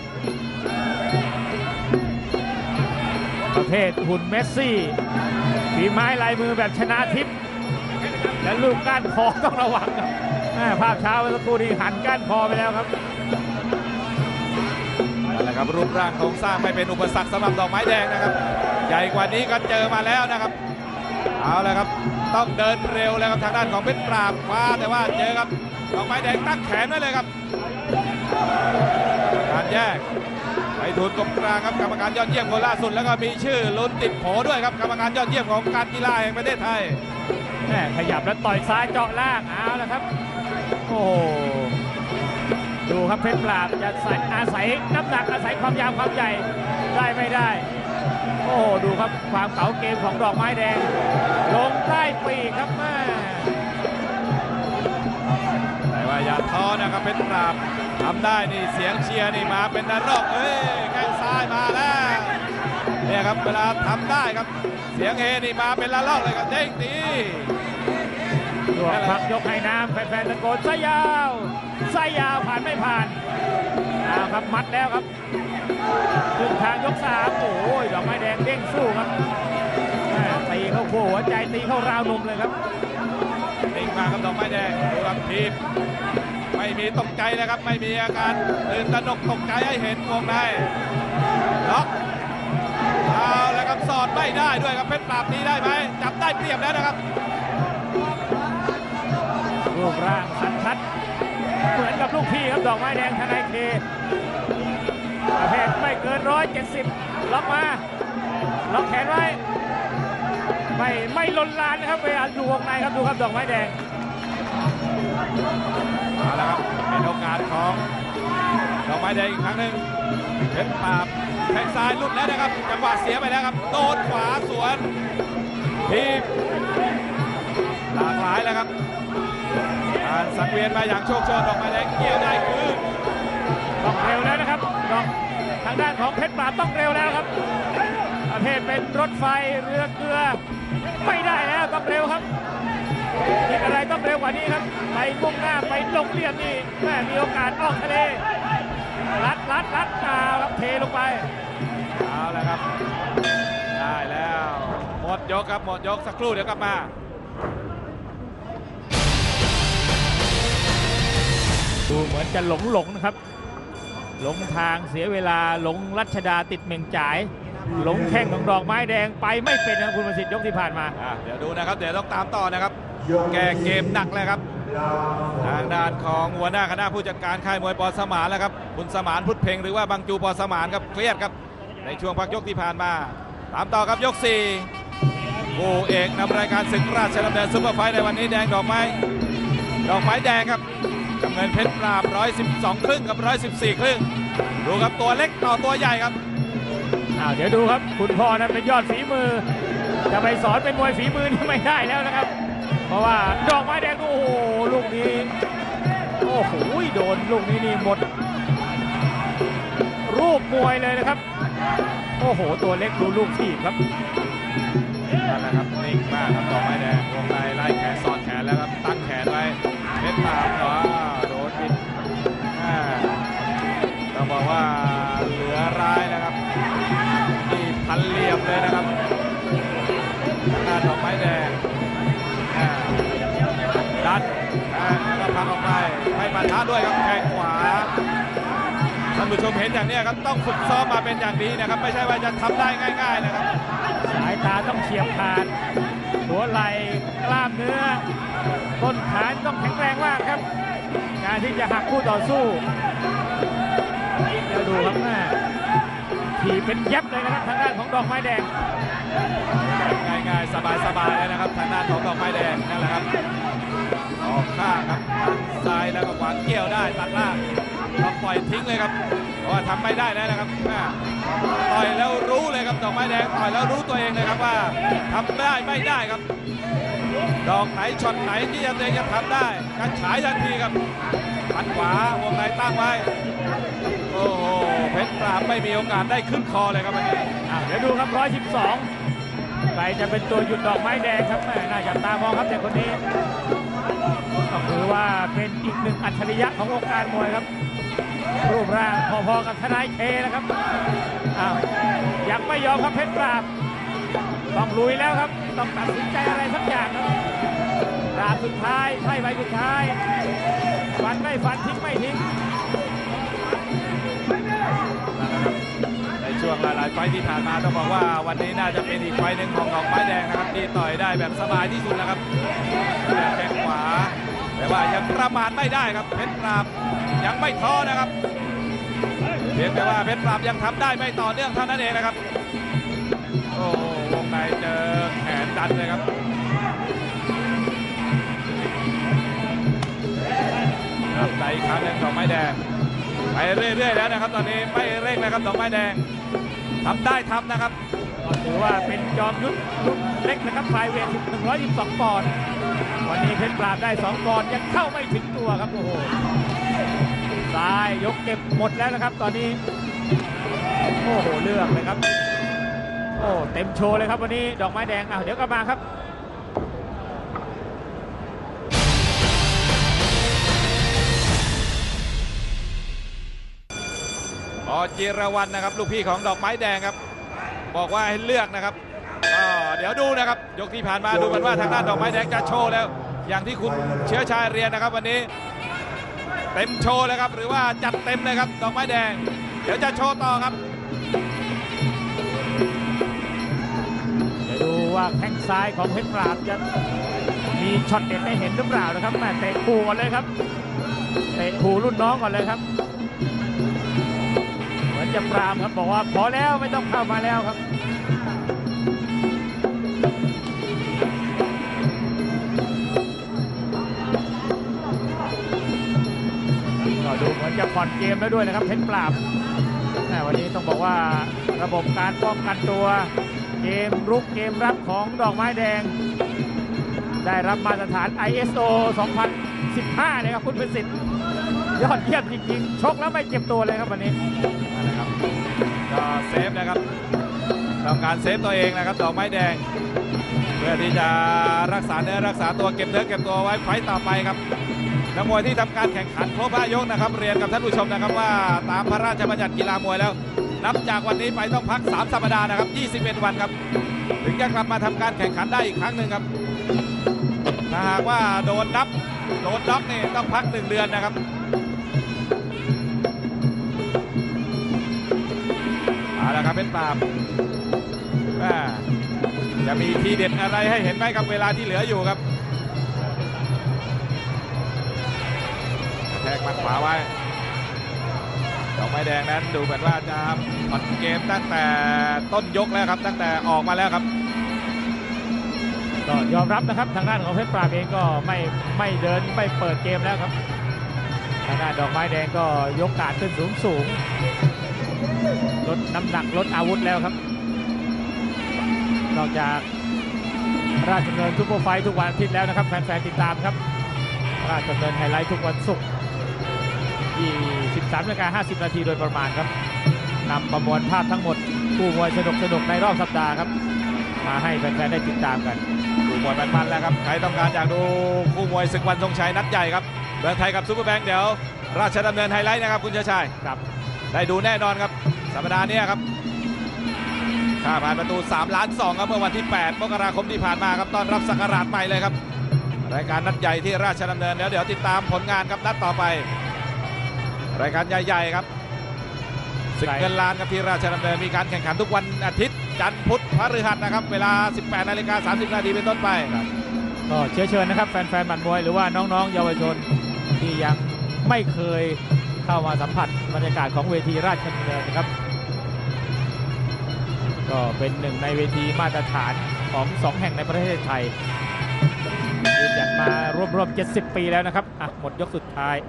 ประเภทหุ่นเมสซี่ฝีไม้ลายมือแบบชนะทิพย์และลูกก้านคอต้องระวังครับภาพเช้าเมื่อสักครู่นี้หันก้านคอไปแล้วครับนั่นแหละครับรูปร่างโครงสร้างไม่เป็นอุปสรรคสำหรับดอกไม้แดงนะครับใหญ่กว่านี้ก็เจอมาแล้วนะครับเอาละครับต้องเดินเร็วแล้วครับทางด้านของเพชรปราบคว้าแต่ว่าเจอครับดอกไม้แดงตั้งแขนไว้เลยครับการแยกไปทุนกบกลางครับกรรมการยอดเยี่ยมคนล่าสุดแล้วก็มีชื่อลุ้นติดโผด้วยครับกรรมการยอดเยี่ยมของการกีฬาแห่งประเทศไทยแม่ขยับแล้วต่อยซ้ายเจาะล่างเอาละครับโอ้ดูครับเพชรปราบจะอาศัยน้ำหนักอาศัยความยาวความใหญ่ได้ไม่ได้โอ้ดูครับความเก๋าเกมของดอกไม้แดงลงใต้ปีกครับแม่แต่ว่าอย่าท้อนะครับเพชรปราบทำได้นี่เสียงเชียร์นี่มาเป็นนรกเอ้ยแข้งซ้ายมาแล้วเนี่ยครับเวลาทำได้ครับเสียงเฮนี่มาเป็นละลอกเลยครับเด้งตียกพักยกให้น้ำแฟนๆตะโกนไส้ยาวไส้ยาวผ่านไม่ผ่านเอาครับมัดแล้วครับถึงทางยกสามโอ้ยดอกไม้แดงเด้งสู้ครับตีเข้าโค้หัวใจตีเข้าราวนมเลยครับติงมาครับดอกไม้แดงดูครับทีมไม่มีตกใจนะครับไม่มีอาการตื่นตระหนกตกใจให้เห็นวงในล็อกเอาแล้วครับสอดไม่ได้ด้วยครับเพชรปราบนี้ได้ไหมจับได้เปรียบแล้วนะครับรูปร่างสันทัดเหมือนกับลูกพี่ครับดอกไม้แดงทนายเคประเภทไม่เกินร้อยเจ็ดสิบล็อกมาล็อกแขนไว้ไม่ไม่ลนลานนะครับเวลาอยู่วงในครับดูครับดอกไม้แดงเอาละครับเป็นโอกาสของดอกไม้แดงอีกครั้งหนึ่งเพชรปราบแทงซ้ายหลุดแล้วนะครับจังหวะเสียไปแล้วครับโดนขวาสวนทีบหลากหลายแล้วครับการสังเวียนมาอย่างโชคโชนดอกไม้แดงเกี่ยวได้คือต้องเร็วแล้วนะครับดอกทางด้านของเพชรปราบต้องเร็วแล้วครับประเภทเป็นรถไฟเรือเกลือไม่ได้แล้วต้องเร็วครับมีอะไรต้องเร็วกว่านี้ครับไปมุ่งหน้าไปลงเหลี่ยมนี่แม่มีโอกาสออกทะเลลัดลัดลัดมาครับเทลงไปเอาละครับได้แล้วหมดยกครับหมดยกสักครู่เดี๋ยวกลับมาดูเหมือนจะหลงหลงนะครับหลงทางเสียเวลาหลงรัชดาติดเหม่งจ่ายหลงแข้งของดอกไม้แดงไปไม่เป็นนะคุณประสิทธิ์ยกที่ผ่านมาอ่ะเดี๋ยวดูนะครับเดี๋ยวต้องตามต่อนะครับแก้เกมหนักเลยครับทางด้านของหัวหน้าคณะผู้จัดการค่ายมวยปอสมานแล้วครับคุณสมานพุทธเพ็งหรือว่าบังจูปอสมานครับเครียดครับในช่วงพักยกที่ผ่านมาตามต่อครับยกสี่คู่เอกนำรายการศึกราชดำเนินซุปเปอร์ไฟท์ในวันนี้แดงดอกไม้ดอกไม้แดงครับกับเงินเพชรปราบหนึ่งร้อยสิบสองครึ่งกับหนึ่งร้อยสิบสี่ครึ่งดูครับตัวเล็กต่อตัวใหญ่ครับอ้าวเดี๋ยวดูครับคุณพ่อนั้นเป็นยอดฝีมือจะไปสอนเป็นมวยฝีมือนี่ไม่ได้แล้วนะครับเพราะว่าดอกไม้แดงโอ้โหลูกนี้โอ้โหโดนลูกนี้นี่หมดรูปมวยเลยนะครับโอ้โหตัวเล็กดูลูกถีบครับนั่นแหละครับนิ่งมากครับดอกไม้แดงวงในไล่แขนซ้อนแขนแล้วครับตั้งแขนไว้เพชรปราบว้าโดนบิดต้องบอกว่าเหลือร้ายนะครับนี่พันเหลี่ยมเลยนะครับหน้าดอกไม้แดงดันแล้วก็พังออกไปให้ปะทะด้วยครับแข้งขวาท่านผู้ชมเห็นอย่างนี้ครับต้องฝึกซ้อมมาเป็นอย่างดีนะครับไม่ใช่ว่าจะทำได้ง่ายๆนะครับสายตาต้องเฉียบขาดหัวไหล่กล้ามเนื้อต้นขาต้องแข็งแรงมากครับการที่จะหักคู่ต่อสู้เดี๋ยวดูครับแม่ถีบเป็นยับเลยนะครับทางด้านของดอกไม้แดงง่ายๆสบายๆเลยนะครับทางด้านของดอกไม้แดงนั่นแหละครับออกข้างครับซ้ายแล้วก็ขวาเกี่ยวได้ตัดล่างต้องปล่อยทิ้งเลยครับเพราะว่าทำไม่ได้แล้วนะครับต่อยแล้วรู้เลยครับดอกไม้แดงต่อยแล้วรู้ตัวเองเลยครับว่าทำได้ไม่ได้ครับดอกไหนช็อตไหนที่จะเองจะทำได้การฉายทันทีครับพันขวาวงในตั้งไว้โอ้โหเพชรปราบไม่มีโอกาสได้ขึ้นคอเลยครับวันนี้เดี๋ยวดูครับหนึ่งร้อยสิบสองใครจะเป็นตัวหยุดดอกไม้แดงครับแม่น่าจับตามองครับเด็กคนนี้ก็คือว่าเป็นอีกหนึ่งอัจฉริยะของวงการมวยครับรูปร่างพอๆกับทนายเคนะครับอ้าวยังไม่ยอมครับเพชรปราบต้องลุยแล้วครับต้องตัดสินใจอะไรสักอย่างครับดาบสุดท้ายไพ่ใบสุดท้ายฟันไม่ฟันทิ้งไม่ทิ้งในช่วงหลายๆไฟที่ผ่านมาต้องบอกว่าวันนี้น่าจะเป็นอีกไฟหนึ่งของดอกไม้แดงนะครับที่ต่อยได้แบบสบายที่สุดแล้วครับแข้งขวาแต่ว่ายังประมาทไม่ได้ครับเพชรปราบยังไม่ท้อนะครับเพียงแต่ว่าเพชรปราบยังทำได้ไม่ต่อเนื่องเท่านั้นเองนะครับโอ้วงในเจอแขนดันเลยครับครับในอีกครั้งหนึ่งดอกไม้แดงไปเรื่อยๆแล้วนะครับตอนนี้ไม่เร่งเลยครับดอกไม้แดงทำได้ทำนะครับถือว่าเป็นจอมยุทธรุ่นเล็กนะครับไฟเวทหนึ่งร้อยสิบสองปอนด์วันนี้เพชรปราบได้สองปอนด์ยังเข้าไม่ถึงตัวครับโอ้โหซ้ายยกเก็บหมดแล้วนะครับตอนนี้โอ้โหเลือกเลยครับโอ้เต็มโชว์เลยครับวันนี้ดอกไม้แดงอ่ะเดี๋ยวกลับมาครับพอจิรวรรณนะครับลูกพี่ของดอกไม้แดงครับบอกว่าให้เลือกนะครับก็เดี๋ยวดูนะครับยกที่ผ่านมาดูกันว่าทางด้านดอกไม้แดงจะโชว์แล้วอย่างที่คุณเชื้อชายเรียนนะครับวันนี้เต็มโชว์เลยครับหรือว่าจัดเต็มเลยครับดอกไม้แดงเดี๋ยวจะโชว์ต่อครับเดี๋ยวดูว่าแข้งซ้ายของเพชรปราบจะมีช็อตเด็ดให้เห็นหรือเปล่านะครับแม่เตะคู่กันเลยครับเตะขู่รุ่นน้องก่อนเลยครับเหมือนจะปรามครับบอกว่าพอแล้วไม่ต้องเข้ามาแล้วครับก็ดูเหมือนจะผ่อนเกมแล้วด้วยนะครับเพชรปราบแต่วันนี้ต้องบอกว่าระบบการป้องกันตัวเกมรุกเกมรับของดอกไม้แดงได้รับมาตรฐาน ไอ เอส โอ สองพันสิบห้าเลยครับคุณประสิทธิ์ยอดเยี่ยมจริงๆชกแล้วไม่เจ็บตัวเลยครับวันนี้นะครับก็เซฟนะครับต้องการเซฟตัวเองนะครับดอกไม้แดงเพื่อที่จะรักษาเนื้อรักษาตัวเก็บเนื้อเก็บตัวไว้ไฟต์ต่อไปครับนักมวยที่ทำการแข่งขันครบห้ายกนะครับเรียนกับท่านผู้ชมนะครับว่าตามพระราชบัญญัติกีฬามวยแล้วนับจากวันนี้ไปต้องพักสามสัปดาห์นะครับยี่สิบเอ็ดวันครับถึงจะกลับมาทำการแข่งขันได้อีกครั้งหนึ่งครับถ้าหากว่าโดนนับโดนน็อกนี่ต้องพักหนึ่งเดือนนะครับเอาละครับเป็นปราบจะมีทีเด็ดอะไรให้เห็นไหมครับเวลาที่เหลืออยู่ครับแทกมัดขวาไว้ดอกไม้แดงนั้นดูเหมือนว่าจะผ่อนเกมตั้งแต่ต้นยกแล้วครับตั้งแต่ออกมาแล้วครับก็ยอมรับนะครับทางด้านของเพชรปราบเองก็ไม่ไม่เดินไม่เปิดเกมแล้วครับทางด้านดอกไม้แดงก็ยกการขึ้นสูงสูงลดน้ำหนักลดอาวุธแล้วครับนอกจากราชดำเนินซุปเปอร์ไฟท์ทุกวันอาทิตย์แล้วนะครับแฟนๆติดตามครับราชดำเนินไฮไลท์ทุกวันศุกร์ยี่สิบสามนาฬิกาห้าสิบนาทีโดยประมาณครับนำประมวลภาพทั้งหมดคู่มวยสนุกสนุกในรอบสัปดาห์ครับมาให้แฟนๆได้ติดตามกันดูมวยมันๆแล้วครับใครต้องการอยากดูคู่มวยศึกวันทรงชัยนัดใหญ่ครับเมืองไทยกับซุปเปอร์แบงค์เดี๋ยวราชดำเนินไฮไลท์นะครับคุณเชชัยครับได้ดูแน่นอนครับสัปดาห์นี้ครับค่าผ่านประตูสามล้านสองครับเมื่อวันที่แปดมกราคมที่ผ่านมาครับต้อนรับศักราชใหม่เลยครับรายการนัดใหญ่ที่ราชดำเนินเดี๋ยวเดี๋ยวติดตามผลงานครับนัดต่อไปรายการใหญ่ๆครับศึกเงินล้านครับที่ราชดำเนินมีการแข่งขันทุกวันอาทิตย์จันทร์พุธพฤหัสนะครับเวลา สิบแปดนาฬิกาสามสิบนาทีเป็นต้นไปก็เชื้อเชิญนะครับแฟนๆหมัดมวยหรือว่าน้องๆเยาวชนที่ยังไม่เคยเข้ามาสัมผัสบรรยากาศของเวทีราชดำเนินนะครับก็เป็นหนึ่งในเวทีมาตรฐานของสองแห่งในประเทศไทยยืนหยัดมารวมๆเจ็ดสิบปีแล้วนะครับอ่ะหมดยกสุดท้าย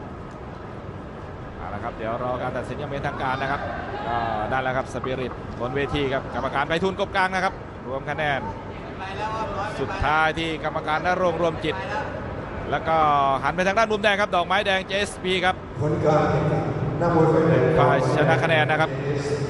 เอาละครับเดี๋ยวรอการตัดสินอย่างเป็นทางการนะครับก็นั่นแหละครับสปิริตบนเวทีครับกรรมการไปทุนกบกลางนะครับรวมคะแนนสุดท้ายที่กรรมการนรงค์รวมจิตแล้วก็หันไปทางด้านมุมแดงครับดอกไม้แดง เจ เอส พี ครับผลการแข่งขันนักมวยไฟแดงฝ่ายชนะคะแนนนะครับ